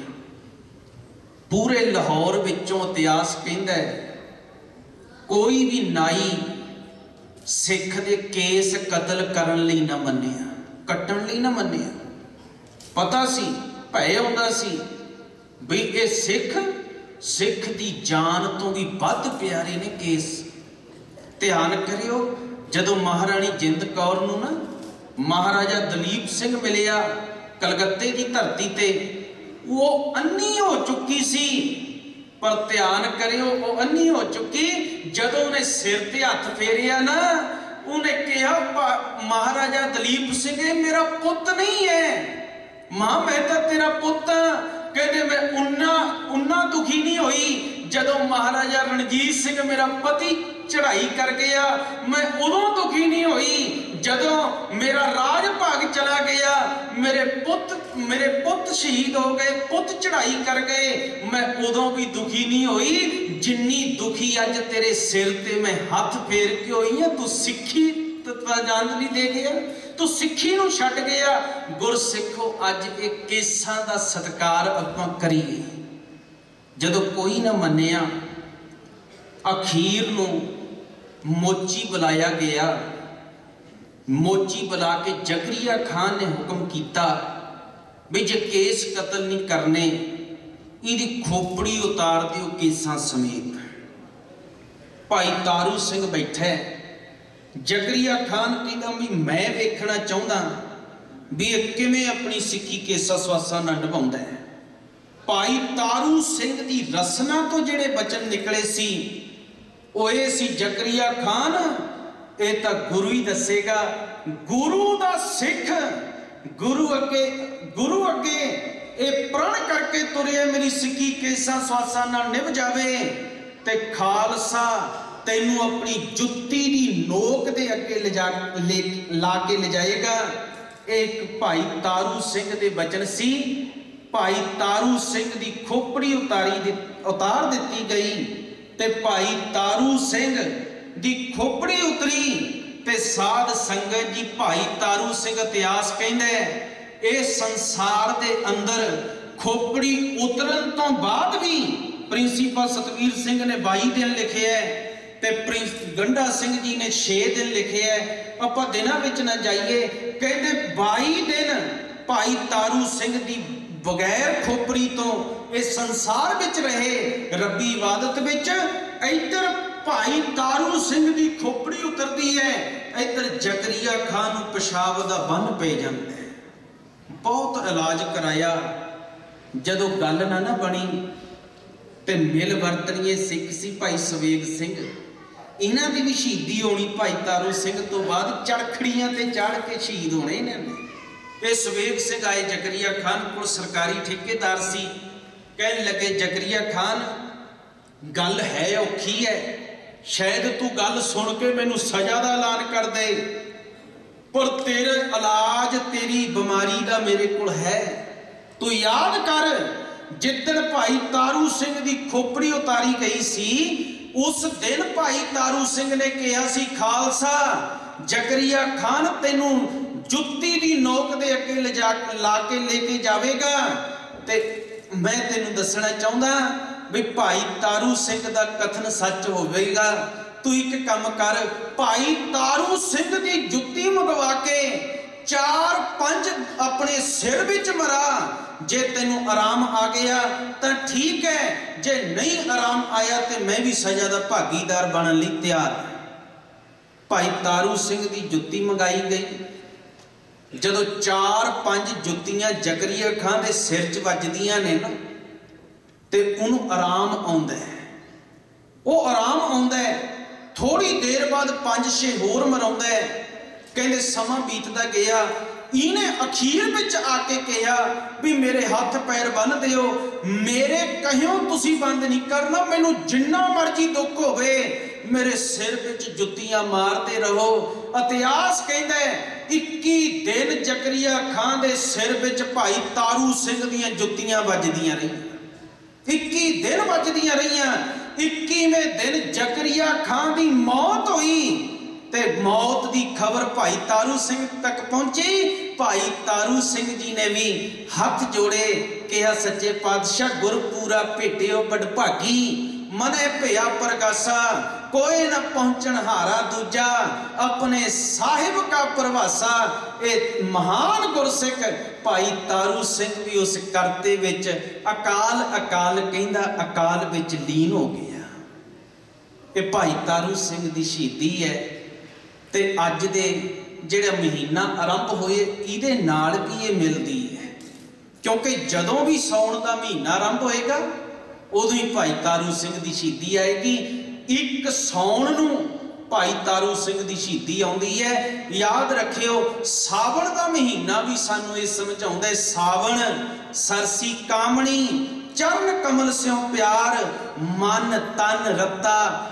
ਪੂਰੇ ਲਾਹੌਰ ਵਿੱਚੋਂ ਇਤਿਹਾਸ ਕਹਿੰਦਾ ਹੈ, ਕੋਈ ਵੀ ਨਾਈ ਸਿੱਖ ਦੇ ਕੇਸ ਕਤਲ ਕਰਨ ਲਈ ਨਾ ਮੰਨਿਆ, ਕੱਟਣ ਲਈ ਨਾ ਮੰਨਿਆ। ਪਤਾ ਸੀ, ਭੈ ਆਉਂਦਾ ਸੀ ਵੀ ਇਹ ਸਿੱਖ ਸਿੱਖ ਦੀ ਜਾਨ ਤੋਂ ਵੀ ਵੱਧ ਪਿਆਰੇ ਨੇ ਕੇਸ। ਧਿਆਨ ਕਰਿਓ, ਜਦੋਂ ਮਹਾਰਾਣੀ ਜਿੰਦ ਕੌਰ ਨੂੰ ਨਾ ਮਹਾਰਾਜਾ ਦਲੀਪ ਸਿੰਘ ਮਿਲਿਆ ਕਲਕੱਤੇ ਦੀ ਧਰਤੀ ਤੇ, ਉਹ ਅੰਨੀ ਹੋ ਚੁੱਕੀ ਸੀ। ਪਰ ਧਿਆਨ ਕਰਿਓ, ਉਹ ਅੰਨੀ ਹੋ ਚੁੱਕੀ, ਜਦੋਂ ਉਹਨੇ ਸਿਰ ਤੇ ਹੱਥ ਫੇਰਿਆ ਨਾ, ਉਹਨੇ ਕਿਹਾ, ਮਹਾਰਾਜਾ ਦਲੀਪ ਸਿੰਘ, ਇਹ ਮੇਰਾ ਪੁੱਤ ਨਹੀਂ ਹੈ। ਮਾਂ, ਮੈਂ ਤਾਂ ਤੇਰਾ ਪੁੱਤ ਹਾਂ। ਕਹਿੰਦੇ, ਮੈਂ ਉਨਾ ਉਨਾ ਦੁਖੀ ਨਹੀਂ ਹੋਈ ਜਦੋਂ ਮਹਾਰਾਜਾ ਰਣਜੀਤ ਸਿੰਘ ਮੇਰਾ ਪਤੀ ਚੜ੍ਹਾਈ ਕਰ ਗਿਆ, ਮੈਂ ਉਦੋਂ ਦੁਖੀ ਨਹੀਂ ਹੋਈ ਜਦੋਂ ਮੇਰਾ ਰਾਜ ਭਾਗ ਚਲਾ ਗਿਆ, ਮੇਰੇ ਪੁੱਤ ਮੇਰੇ ਪੁੱਤ ਸ਼ਹੀਦ ਹੋ ਗਏ, ਪੁੱਤ ਚੜ੍ਹਾਈ ਕਰ ਗਏ, ਮੈਂ ਉਦੋਂ ਵੀ ਦੁਖੀ ਨਹੀਂ ਹੋਈ ਜਿੰਨੀ ਦੁਖੀ ਅੱਜ ਤੇਰੇ ਸਿਰ ਤੇ ਮੈਂ ਹੱਥ ਫੇਰ ਕੇ ਹੋਈ ਹਾਂ। ਤੂੰ ਸਿੱਖੀ ਤਤਵਾਜਾਨ ਦੇ ਗਿਆ, ਤੂੰ ਸਿੱਖੀ ਨੂੰ ਛੱਡ ਗਿਆ। ਗੁਰਸਿੱਖੋ, ਅੱਜ ਇਹ ਕੇਸਾਂ ਦਾ ਸਤਿਕਾਰ ਆਪਾਂ ਕਰੀਏ। ਜਦੋਂ ਕੋਈ ਨਾ ਮੰਨਿਆ, ਅਖੀਰ ਨੂੰ ਮੋਚੀ ਬੁਲਾਇਆ ਗਿਆ। ਮੋਚੀ ਬੁਲਾ ਕੇ ਜ਼ਕਰੀਆ ਖਾਨ ਨੇ ਹੁਕਮ ਕੀਤਾ ਵੀ ਜੇ ਕੇਸ ਕਤਲ ਨਹੀਂ ਕਰਨੇ, ਇਹਦੀ ਖੋਪੜੀ ਉਤਾਰ ਦਿਓ ਕੇਸਾਂ ਸਮੇਤ। ਭਾਈ ਤਾਰੂ ਸਿੰਘ ਬੈਠਾ, ਜ਼ਕਰੀਆ ਖਾਨ ਕਹਿੰਦਾ ਵੀ ਮੈਂ ਵੇਖਣਾ ਚਾਹੁੰਦਾ ਵੀ ਇਹ ਕਿਵੇਂ ਆਪਣੀ ਸਿੱਖੀ ਕੇਸਾ ਸਵਾਸਾਂ ਨਾਲ ਨਿਭਾਉਂਦਾ ਹੈ। ਭਾਈ ਤਾਰੂ ਸਿੰਘ ਦੀ ਰਸਨਾ ਤੋਂ ਜਿਹੜੇ ਬਚਨ ਨਿਕਲੇ ਸੀ, ਉਹ ਇਹ ਸੀ, ਜ਼ਕਰੀਆ ਖਾਨ, ਇਹ ਤਾਂ ਗੁਰੂ ਹੀ ਦੱਸੇਗਾ। ਗੁਰੂ ਦਾ ਸਿੱਖ ਗੁਰੂ ਅੱਗੇ ਗੁਰੂ ਅੱਗੇ ਇਹ ਪ੍ਰਣ ਕਰਕੇ ਤੁਰਿਆ, ਮੇਰੀ ਸਿੱਖੀ ਕੇਸਾਂ ਸਵਾਸਾਂ ਨਾਲ ਨਿਭ ਜਾਵੇ ਤੇ ਖਾਲਸਾ ਤੈਨੂੰ ਆਪਣੀ ਜੁੱਤੀ ਦੀ ਨੋਕ ਦੇ ਅੱਗੇ ਲਿਜਾ ਲਾ ਕੇ ਲਿਜਾਏਗਾ। ਇਹ ਇੱਕ ਭਾਈ ਤਾਰੂ ਸਿੰਘ ਦੇ ਬਚਨ ਸੀ। ਭਾਈ ਤਾਰੂ ਸਿੰਘ ਦੀ ਖੋਪੜੀ ਉਤਾਰੀ ਉਤਾਰ ਦਿੱਤੀ ਗਈ ਤੇ ਭਾਈ ਤਾਰੂ ਸਿੰਘ ਦੀ ਖੋਪੜੀ ਉਤਰੀ ਤੇ ਸਾਧ ਸੰਗਤ ਜੀ ਭਾਈ ਤਾਰੂ ਸਿੰਘ ਇਤਿਹਾਸ ਕਹਿੰਦਾ ਇਹ ਸੰਸਾਰ ਦੇ ਅੰਦਰ ਖੋਪੜੀ ਉਤਰਨ ਤੋਂ ਬਾਅਦ ਵੀ ਪ੍ਰਿੰਸੀਪਲ ਸਤਵੀਰ ਸਿੰਘ ਨੇ ਬਾਈ ਦਿਨ ਲਿਖਿਆ ਤੇ ਪ੍ਰਿੰਸ ਗੰਡਾ ਸਿੰਘ ਜੀ ਨੇ ਛੇ ਦਿਨ ਲਿਖਿਆ। ਆਪਾਂ ਦਿਨਾਂ ਵਿੱਚ ਨਾ ਜਾਈਏ, ਕਹਿੰਦੇ ਬਾਈ ਦਿਨ ਭਾਈ ਤਾਰੂ ਸਿੰਘ ਦੀ ਬਗੈਰ ਖੋਪੜੀ ਤੋਂ ਇਹ ਸੰਸਾਰ ਵਿੱਚ ਰਹੇ ਰੱਬੀ ਇਬਾਦਤ ਵਿੱਚ। ਇੱਧਰ ਭਾਈ ਤਾਰੂ ਸਿੰਘ ਦੀ ਖੋਪੜੀ ਉਤਰਦੀ ਹੈ, ਇੱਧਰ ਜ਼ਕਰੀਆ ਖਾਨ ਨੂੰ ਪਿਸ਼ਾਬ ਦਾ ਬੰਨ ਪੈ ਜਾਂਦਾ ਹੈ। ਬਹੁਤ ਇਲਾਜ ਕਰਾਇਆ, ਜਦੋਂ ਗੱਲ ਨਾ ਨਾ ਬਣੀ ਤੇ ਮਿਲ ਵਰਤਣੀਏ ਸਿੱਖ ਸੀ ਭਾਈ ਸਵੇਗ ਸਿੰਘ, ਇਹਨਾਂ ਦੀ ਵੀ ਸ਼ਹੀਦੀ ਹੋਣੀ ਭਾਈ ਤਾਰੂ ਸਿੰਘ ਤੋਂ ਬਾਅਦ। ਚੜਖੜੀਆਂ ਤੇ ਚੜ੍ਹ ਕੇ ਸ਼ਹੀਦ ਹੋਣੇ ਇਹਨਾਂ ਨੇ। ਇਹ ਸਵੇਗ ਸਿੰਘ ਆਏ ਜ਼ਕਰੀਆ ਖਾਨ ਕੋਲ, ਸਰਕਾਰੀ ਠੇਕੇਦਾਰ ਸੀ। ਕਹਿਣ ਲੱਗੇ ਜ਼ਕਰੀਆ ਖਾਨ ਗੱਲ ਹੈ ਔਖੀ ਹੈ, ਸ਼ਾਇਦ ਤੂੰ ਗੱਲ ਸੁਣ ਕੇ ਮੈਨੂੰ ਸਜ਼ਾ ਦਾ ਐਲਾਨ ਕਰ ਦੇ, ਪਰ ਤੇਰਾ ਇਲਾਜ ਤੇਰੀ ਬਿਮਾਰੀ ਦਾ ਮੇਰੇ ਕੋਲ ਹੈ। ਤੂੰ ਯਾਦ ਕਰ ਜਿੱਦਣ ਭਾਈ ਤਾਰੂ ਸਿੰਘ ਦੀ ਖੋਪੜੀ ਉਤਾਰੀ ਗਈ ਸੀ, ਉਸ ਦਿਨ ਭਾਈ ਤਾਰੂ ਸਿੰਘ ਨੇ ਕਿਹਾ ਸੀ ਖਾਲਸਾ ਜ਼ਕਰੀਆ ਖਾਨ ਤੈਨੂੰ ਜੁੱਤੀ ਦੀ ਨੋਕ ਦੇ ਅੱਗੇ ਲਿਜਾ ਲਾ ਕੇ ਲੈ ਕੇ ਜਾਵੇਗਾ। ਤੇ ਮੈਂ ਤੈਨੂੰ ਦੱਸਣਾ ਚਾਹੁੰਦਾ ਵੀ ਭਾਈ ਤਾਰੂ ਸਿੰਘ ਦਾ ਕਥਨ ਸੱਚ ਹੋਵੇਗਾ। ਤੂੰ ਇੱਕ ਕੰਮ ਕਰ, ਭਾਈ ਤਾਰੂ ਸਿੰਘ ਦੀ ਜੁੱਤੀ ਮੰਗਵਾ ਕੇ ਚਾਰ ਪੰਜ ਆਪਣੇ ਸਿਰ ਵਿੱਚ ਮਰਾ। ਜੇ ਤੈਨੂੰ ਆਰਾਮ ਆ ਗਿਆ ਤਾਂ ਠੀਕ ਹੈ, ਜੇ ਨਹੀਂ ਆਰਾਮ ਆਇਆ ਤੇ ਮੈਂ ਵੀ ਸਜ਼ਾ ਦਾ ਭਾਗੀਦਾਰ ਬਣਨ ਲਈ ਤਿਆਰ। ਭਾਈ ਤਾਰੂ ਸਿੰਘ ਦੀ ਜੁੱਤੀ ਮੰਗਾਈ ਗਈ। ਜਦੋਂ ਚਾਰ ਪੰਜ ਜੁੱਤੀਆਂ ਜ਼ਕਰੀਆ ਖਾਨ ਦੇ ਸਿਰ 'ਚ ਵੱਜਦੀਆਂ ਨੇ ਨਾ ਤੇ ਉਹਨੂੰ ਆਰਾਮ ਆਉਂਦਾ ਹੈ। ਉਹ ਆਰਾਮ ਆਉਂਦਾ ਹੈ, ਥੋੜੀ ਦੇਰ ਬਾਅਦ ਪੰਜ ਛੇ ਹੋਰ ਮਰਾਉਂਦਾ ਹੈ। ਕਹਿੰਦੇ ਸਮਾਂ ਬੀਤਦਾ ਗਿਆ, ਇਹਨੇ ਅਖੀਰ ਵਿੱਚ ਆ ਕੇ ਕਿਹਾ ਵੀ ਮੇਰੇ ਹੱਥ ਪੈਰ ਬੰਨ ਦਿਓ, ਮੇਰੇ ਕਹਿਓ ਤੁਸੀਂ ਬੰਦ ਨਹੀਂ ਕਰਨਾ, ਮੈਨੂੰ ਜਿੰਨਾ ਮਰਜ਼ੀ ਦੁੱਖ ਹੋਵੇ ਮੇਰੇ ਸਿਰ ਵਿੱਚ ਜੁੱਤੀਆਂ ਮਾਰਦੇ ਰਹੋ। ਇਤਿਹਾਸ ਕਹਿੰਦਾ ਇੱਕੀ ਦਿਨ ਜ਼ਕਰੀਆ ਖਾਨ ਦੇ ਸਿਰ ਵਿੱਚ ਭਾਈ ਤਾਰੂ ਸਿੰਘ ਦੀਆਂ ਜੁੱਤੀਆਂ ਵੱਜਦੀਆਂ ਰਹੀਆਂ। ਇੱਕੀ ਦਿਨ ਵੱਜਦੀਆਂ ਰਹੀਆਂ। ਇੱਕੀਵੇਂ ਦਿਨ ਜ਼ਕਰੀਆ ਖਾਨ ਦੀ ਮੌਤ ਹੋਈ ਤੇ ਮੌਤ ਦੀ ਖਬਰ ਭਾਈ ਤਾਰੂ ਸਿੰਘ ਤੱਕ ਪਹੁੰਚੀ। ਭਾਈ ਤਾਰੂ ਸਿੰਘ ਜੀ ਨੇ ਵੀ ਹੱਥ ਜੋੜੇ, ਕਿਹਾ ਸੱਚੇ ਪਾਤਸ਼ਾਹ ਗੁਰਪੂਰਾ ਭੇਟਿਓ ਬਡਭਾਗੀ, ਮਨੇ ਭਿਆ ਪ੍ਰਗਾਸਾ, ਕੋਈ ਨਾ ਪਹੁੰਚਣ ਹਾਰਾ ਦੂਜਾ, ਆਪਣੇ ਸਾਹਿਬ ਕਾ ਪ੍ਰਵਾਸਾ। ਇਹ ਮਹਾਨ ਗੁਰਸਿੱਖ ਭਾਈ ਤਾਰੂ ਸਿੰਘ ਵੀ ਉਸ ਕਰਤੇ ਵਿੱਚ ਅਕਾਲ ਅਕਾਲ ਕਹਿੰਦਾ ਅਕਾਲ ਵਿੱਚ ਲੀਨ ਹੋ ਗਿਆ। ਇਹ ਭਾਈ ਤਾਰੂ ਸਿੰਘ ਦੀ ਸ਼ਹੀਦੀ ਹੈ। ਤੇ ਅੱਜ ਦੇ ਜਿਹੜਾ ਮਹੀਨਾ ਆਰੰਭ ਹੋਏ ਇਹਦੇ ਨਾਲ ਵੀ ਇਹ ਮਿਲਦੀ ਹੈ, ਕਿਉਂਕਿ ਜਦੋਂ ਵੀ ਸਾਉਣ ਦਾ ਮਹੀਨਾ ਆਰੰਭ ਹੋਏਗਾ ਉਦੋਂ ਹੀ ਭਾਈ ਤਾਰੂ ਸਿੰਘ ਦੀ ਸ਼ਹੀਦੀ ਆਏਗੀ। ਇੱਕ ਸਾਉਣ ਨੂੰ ਭਾਈ ਤਾਰੂ ਸਿੰਘ ਦੀ ਸ਼ਹੀਦੀ ਆਉਂਦੀ ਹੈ। ਯਾਦ ਰੱਖਿਓ ਸਾਵਣ ਦਾ ਮਹੀਨਾ ਵੀ ਸਾਨੂੰ ਇਹ ਸਮਝਾਉਂਦਾ ਹੈ, ਸਾਵਣ ਸਰਸੀ ਕਾਮਣੀ ਚਰਨ ਕਮਲ ਸਿਓ ਪਿਆਰ, ਮਨ ਤਨ ਰੱਤਾ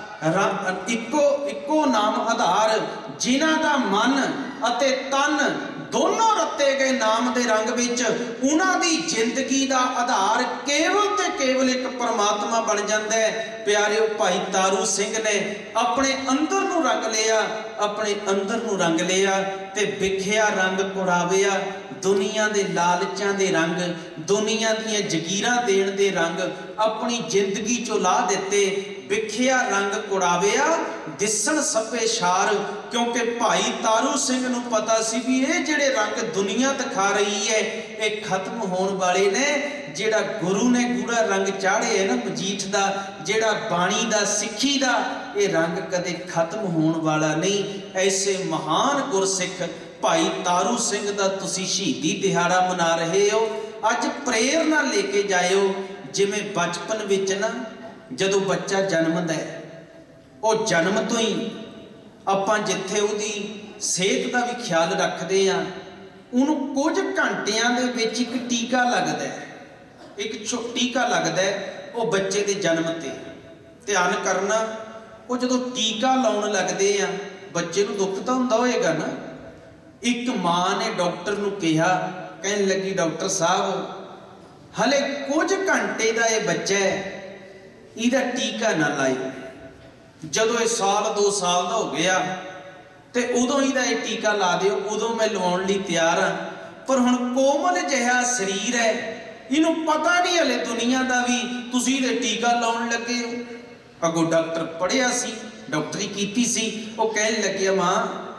ਇੱਕੋ ਇੱਕੋ ਨਾਮ ਆਧਾਰ, ਜਿਨ੍ਹਾਂ ਦਾ ਮਨ ਅਤੇ ਤਨ ਦੋਨੋਂ ਰੱਤੇ ਗਏ ਨਾਮ ਦੇ ਰੰਗ ਵਿੱਚ, ਉਹਨਾਂ ਦੀ ਜ਼ਿੰਦਗੀ ਦਾ ਆਧਾਰ ਕੇਵਲ ਤੇ ਕੇਵਲ ਇੱਕ ਪਰਮਾਤਮਾ ਬਣ ਜਾਂਦਾ ਹੈ। ਪਿਆਰਿਓ ਭਾਈ ਤਾਰੂ ਸਿੰਘ ਨੇ ਆਪਣੇ ਅੰਦਰ ਨੂੰ ਰੰਗ ਲਿਆ, ਆਪਣੇ ਅੰਦਰ ਨੂੰ ਰੰਗ ਲਿਆ ਤੇ ਵਿਖਿਆ ਰੰਗ ਕੁੜਾਵਿਆ, ਦੁਨੀਆ ਦੇ ਲਾਲਚਾਂ ਦੇ ਰੰਗ, ਦੁਨੀਆ ਦੀਆਂ ਜਗੀਰਾਂ ਦੇਣ ਦੇ ਰੰਗ ਆਪਣੀ ਜ਼ਿੰਦਗੀ ਚੋਂ ਲਾ ਦਿੱਤੇ। ਵਿਖਿਆ ਰੰਗ ਕੁੜਾਵਿਆ ਦਿਸਣ ਸਭੇ ਸ਼ਾਰ, ਕਿਉਂਕਿ ਭਾਈ ਤਾਰੂ ਸਿੰਘ ਨੂੰ ਪਤਾ ਸੀ ਵੀ ਇਹ ਜਿਹੜੇ ਰੰਗ ਦੁਨੀਆ ਦਿਖਾ ਰਹੀ ਹੈ ਇਹ ਖਤਮ ਹੋਣ ਵਾਲੇ ਨੇ। ਜਿਹੜਾ ਗੁਰੂ ਨੇ ਗੂੜਾ ਰੰਗ ਚਾੜ੍ਹੇ ਹੈ ਨਾ ਮਜੀਠ ਦਾ, ਜਿਹੜਾ ਬਾਣੀ ਦਾ ਸਿੱਖੀ ਦਾ, ਇਹ ਰੰਗ ਕਦੇ ਖਤਮ ਹੋਣ ਵਾਲਾ ਨਹੀਂ। ਐਸੇ ਮਹਾਨ ਗੁਰਸਿੱਖ ਭਾਈ ਤਾਰੂ ਸਿੰਘ ਦਾ ਤੁਸੀਂ ਸ਼ਹੀਦੀ ਦਿਹਾੜਾ ਮਨਾ ਰਹੇ ਹੋ। ਅੱਜ ਪ੍ਰੇਰਨਾ ਲੈ ਕੇ ਜਾਇਓ। ਜਿਵੇਂ ਬਚਪਨ ਵਿੱਚ ਨਾ ਜਦੋਂ ਬੱਚਾ ਜਨਮਦਾ ਹੈ, ਉਹ ਜਨਮ ਤੋਂ ਹੀ ਆਪਾਂ ਜਿੱਥੇ ਉਹਦੀ ਸਿਹਤ ਦਾ ਵੀ ਖਿਆਲ ਰੱਖਦੇ ਹਾਂ, ਉਹਨੂੰ ਕੁਝ ਘੰਟਿਆਂ ਦੇ ਵਿੱਚ ਇੱਕ ਟੀਕਾ ਲੱਗਦਾ ਹੈ, ਇੱਕ ਟੀਕਾ ਲੱਗਦਾ ਹੈ ਉਹ ਬੱਚੇ ਦੇ ਜਨਮ ਤੇ। ਧਿਆਨ ਕਰਨਾ, ਉਹ ਜਦੋਂ ਟੀਕਾ ਲਾਉਣ ਲੱਗਦੇ ਆ ਬੱਚੇ ਨੂੰ ਦੁੱਖ ਤਾਂ ਹੁੰਦਾ ਹੋਏਗਾ ਨਾ। ਇੱਕ ਮਾਂ ਨੇ ਡਾਕਟਰ ਨੂੰ ਕਿਹਾ, ਕਹਿਣ ਲੱਗੀ ਡਾਕਟਰ ਸਾਹਿਬ ਹਲੇ ਕੁਝ ਘੰਟੇ ਦਾ ਇਹ ਬੱਚਾ ਹੈ, ਇਹਦਾ ਟੀਕਾ ਨਾ ਲਾਈ। ਜਦੋਂ ਇਹ ਸਾਲ ਦੋ ਸਾਲ ਦਾ ਹੋ ਗਿਆ, ਤੇ ਉਦੋਂ ਹੀ ਦਾ ਇਹ ਟੀਕਾ ਲਾ ਦਿਓ, ਉਦੋਂ ਮੈਂ ਲਵਾਉਣ ਲਈ ਤਿਆਰ ਹਾਂ। ਪਰ ਹੁਣ ਕੋਮਲ ਜਿਹਾ ਸਰੀਰ ਹੈ, ਇਹਨੂੰ ਪਤਾ ਨਹੀਂ ਹਲੇ ਦੁਨੀਆ ਦਾ ਵੀ ਤੁਸੀਂ ਇਹਦੇ ਟੀਕਾ ਲਾਉਣ ਲੱਗੇ ਹੋ। ਅੱਗੋਂ ਡਾਕਟਰ ਪੜ੍ਹਿਆ ਸੀ, ਡਾਕਟਰੀ ਕੀਤੀ ਸੀ, ਉਹ ਕਹਿਣ ਲੱਗਿਆ ਮਾਂ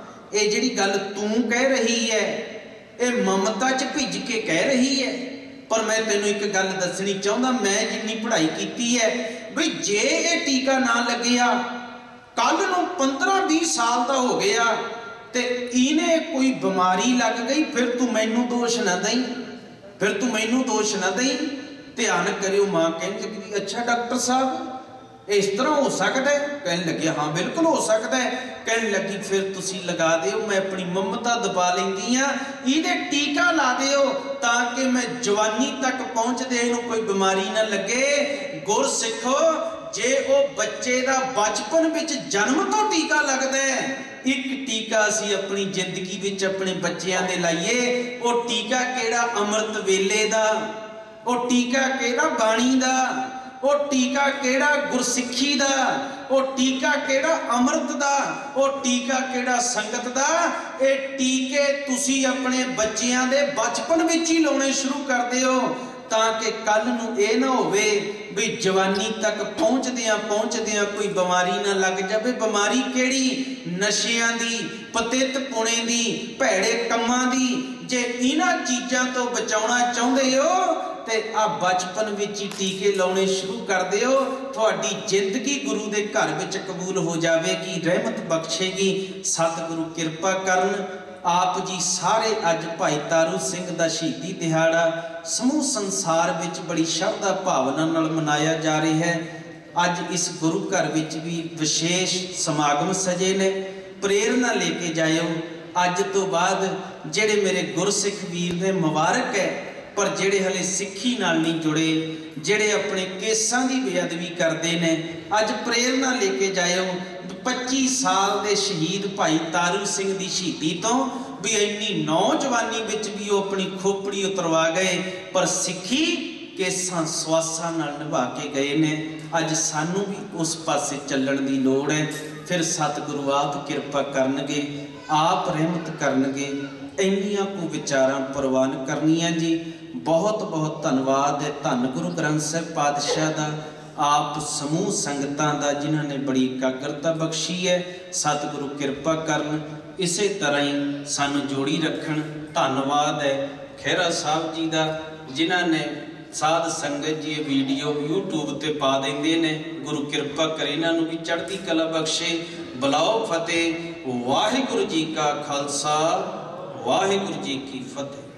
ਇਹ ਜਿਹੜੀ ਗੱਲ ਤੂੰ ਕਹਿ ਰਹੀ ਹੈ ਇਹ ਮਮਤਾ 'ਚ ਭਿੱਜ ਕੇ ਕਹਿ ਰਹੀ ਹੈ, ਪਰ ਮੈਂ ਤੈਨੂੰ ਇੱਕ ਗੱਲ ਦੱਸਣੀ ਚਾਹੁੰਦਾ, ਮੈਂ ਜਿੰਨੀ ਪੜ੍ਹਾਈ ਕੀਤੀ ਹੈ ਬਈ ਜੇ ਇਹ ਟੀਕਾ ਨਾ ਲੱਗਿਆ ਕੱਲ ਨੂੰ ਪੰਦਰਾਂ ਵੀਹ ਸਾਲ ਦਾ ਹੋ ਗਿਆ ਤੇ ਇਹਨੇ ਕੋਈ ਬਿਮਾਰੀ ਲੱਗ ਗਈ, ਫਿਰ ਤੂੰ ਮੈਨੂੰ ਦੋਸ਼ ਨਾ ਦਈ, ਫਿਰ ਤੂੰ ਮੈਨੂੰ ਦੋਸ਼ ਨਾ ਦਈ। ਧਿਆਨ ਕਰਿਓ। ਮਾਂ ਕਹਿੰਦੀ ਕਿ ਅੱਛਾ ਡਾਕਟਰ ਸਾਹਿਬ ਇਸ ਤਰ੍ਹਾਂ ਹੋ ਸਕਦਾ ਹੈ? ਕਹਿਣ ਲੱਗਿਆ ਹਾਂ ਬਿਲਕੁਲ ਹੋ ਸਕਦਾ ਹੈ। ਕਹਿਣ ਲੱਗੀ ਫਿਰ ਤੁਸੀਂ ਲਗਾ ਦਿਓ, ਮੈਂ ਆਪਣੀ ਮਮਤਾ ਦਬਾ ਲੈਂਦੀ ਹਾਂ, ਇਹਦੇ ਟੀਕਾ ਲਾ ਦਿਓ ਤਾਂ ਕਿ ਮੈਂ ਜਵਾਨੀ ਤੱਕ ਪਹੁੰਚਦੇ ਇਹਨੂੰ ਕੋਈ ਬਿਮਾਰੀ ਨਾ ਲੱਗੇ। ਗੁਰ ਸਿੱਖੋ, ਜੇ ਉਹ ਬੱਚੇ ਦਾ ਬਚਪਨ ਵਿੱਚ ਜਨਮ ਤੋਂ ਟੀਕਾ ਲੱਗਦਾ ਹੈ, ਇੱਕ ਟੀਕਾ ਅਸੀਂ ਆਪਣੀ ਜ਼ਿੰਦਗੀ ਵਿੱਚ ਆਪਣੇ ਬੱਚਿਆਂ ਦੇ ਲਾਈਏ, ਉਹ ਟੀਕਾ ਕਿਹੜਾ ਅੰਮ੍ਰਿਤ ਵੇਲੇ ਦਾ, ਉਹ ਟੀਕਾ ਕਿਹੜਾ ਬਾਣੀ ਦਾ, ਉਹ ਟੀਕਾ ਕਿਹੜਾ ਗੁਰਸਿੱਖੀ ਦਾ, ਉਹ ਟੀਕਾ ਕਿਹੜਾ ਅੰਮ੍ਰਿਤ ਦਾ, ਉਹ ਟੀਕਾ ਕਿਹੜਾ ਸੰਗਤ ਦਾ। ਇਹ ਟੀਕੇ ਤੁਸੀਂ ਆਪਣੇ ਬੱਚਿਆਂ ਦੇ ਬਚਪਨ ਵਿੱਚ ਹੀ ਲਾਉਣੇ ਸ਼ੁਰੂ ਕਰ ਦਿਓ ਤਾਂ ਕਿ ਕੱਲ ਨੂੰ ਇਹ ਨਾ ਹੋਵੇ ਵੀ ਜਵਾਨੀ ਤੱਕ ਪਹੁੰਚਦਿਆਂ ਪਹੁੰਚਦਿਆਂ ਕੋਈ ਬਿਮਾਰੀ ਨਾ ਲੱਗ ਜਾਵੇ। ਬਿਮਾਰੀ ਕਿਹੜੀ? ਨਸ਼ਿਆਂ ਦੀ, ਪਤਿਤ ਪੁਣੇ ਦੀ, ਭੈੜੇ ਕੰਮਾਂ ਦੀ। ਜੇ ਇਹਨਾਂ ਚੀਜ਼ਾਂ ਤੋਂ ਬਚਾਉਣਾ ਚਾਹੁੰਦੇ ਹੋ ਤੇ ਆ ਬਚਪਨ ਵਿੱਚ ਹੀ ਟੀਕੇ ਲਾਉਣੇ ਸ਼ੁਰੂ ਕਰ ਦਿਓ, ਤੁਹਾਡੀ ਜ਼ਿੰਦਗੀ ਗੁਰੂ ਦੇ ਘਰ ਵਿੱਚ ਕਬੂਲ ਹੋ ਜਾਵੇਗੀ, ਰਹਿਮਤ ਬਖਸ਼ੇਗੀ। ਸਤਿਗੁਰੂ ਕਿਰਪਾ ਕਰਨ। ਆਪ ਜੀ ਸਾਰੇ ਅੱਜ ਭਾਈ ਤਾਰੂ ਸਿੰਘ ਦਾ ਸ਼ਹੀਦੀ ਦਿਹਾੜਾ ਸਮੂਹ ਸੰਸਾਰ ਵਿੱਚ ਬੜੀ ਸ਼ਰਧਾ ਭਾਵਨਾ ਨਾਲ ਮਨਾਇਆ ਜਾ ਰਿਹਾ ਹੈ। ਅੱਜ ਇਸ ਗੁਰੂ ਘਰ ਵਿੱਚ ਵੀ ਵਿਸ਼ੇਸ਼ ਸਮਾਗਮ ਸਜੇ ਨੇ। ਪ੍ਰੇਰਨਾ ਲੈ ਕੇ ਜਾਇਓ। ਅੱਜ ਤੋਂ ਬਾਅਦ ਜਿਹੜੇ ਮੇਰੇ ਗੁਰਸਿੱਖ ਵੀਰ ਨੇ ਮੁਬਾਰਕ ਹੈ, ਪਰ ਜਿਹੜੇ ਹਲੇ ਸਿੱਖੀ ਨਾਲ ਨਹੀਂ ਜੁੜੇ, ਜਿਹੜੇ ਆਪਣੇ ਕੇਸਾਂ ਦੀ ਬੇਅਦਬੀ ਕਰਦੇ ਨੇ, ਅੱਜ ਪ੍ਰੇਰਨਾ ਲੈ ਕੇ ਜਾਇਓ। ਪੱਚੀ ਸਾਲ ਦੇ ਸ਼ਹੀਦ ਭਾਈ ਤਾਰੂ ਸਿੰਘ ਦੀ ਸ਼ਹੀਦੀ ਤੋਂ ਵੀ ਇੰਨੀ ਨੌਜਵਾਨੀ ਵਿੱਚ ਵੀ ਉਹ ਆਪਣੀ ਖੋਪੜੀ ਉਤਰਵਾ ਗਏ, ਪਰ ਸਿੱਖੀ ਕੇਸਾਂ ਸਵਾਸਾਂ ਨਾਲ ਨਿਭਾ ਕੇ ਗਏ ਨੇ। ਅੱਜ ਸਾਨੂੰ ਵੀ ਉਸ ਪਾਸੇ ਚੱਲਣ ਦੀ ਲੋੜ ਹੈ। ਫਿਰ ਸਤਿਗੁਰੂ ਆਪ ਕਿਰਪਾ ਕਰਨਗੇ, ਆਪ ਰਹਿਮਤ ਕਰਨਗੇ। ਇੰਨੀਆਂ ਕੁ ਵਿਚਾਰਾਂ ਪ੍ਰਵਾਨ ਕਰਨੀਆਂ ਜੀ। ਬਹੁਤ ਬਹੁਤ ਧੰਨਵਾਦ ਹੈ ਧੰਨ ਗੁਰੂ ਗ੍ਰੰਥ ਸਾਹਿਬ ਪਾਤਸ਼ਾਹ ਦਾ, ਆਪ ਸਮੂਹ ਸੰਗਤਾਂ ਦਾ ਜਿਨ੍ਹਾਂ ਨੇ ਬੜੀ ਇਕਾਗਰਤਾ ਬਖਸ਼ੀ ਹੈ। ਸਤਿਗੁਰੂ ਕਿਰਪਾ ਕਰਨ, ਇਸੇ ਤਰ੍ਹਾਂ ਹੀ ਸਾਨੂੰ ਜੋੜੀ ਰੱਖਣ। ਧੰਨਵਾਦ ਹੈ ਖਹਿਰਾ ਸਾਹਿਬ ਜੀ ਦਾ, ਜਿਨ੍ਹਾਂ ਨੇ ਸਾਧ ਸੰਗਤ ਜੀ ਇਹ ਵੀਡੀਓ YouTube ਤੇ ਪਾ ਦਿੰਦੇ ਨੇ। ਗੁਰੂ ਕਿਰਪਾ ਕਰੇ ਇਹਨਾਂ ਨੂੰ ਵੀ ਚੜ੍ਹਦੀ ਕਲਾ ਬਖਸ਼ੇ। ਬੁਲਾਓ ਫਤਿਹ। ਵਾਹਿਗੁਰੂ ਜੀ ਕਾ ਖਾਲਸਾ, ਵਾਹਿਗੁਰੂ ਜੀ ਕੀ ਫਤਿਹ।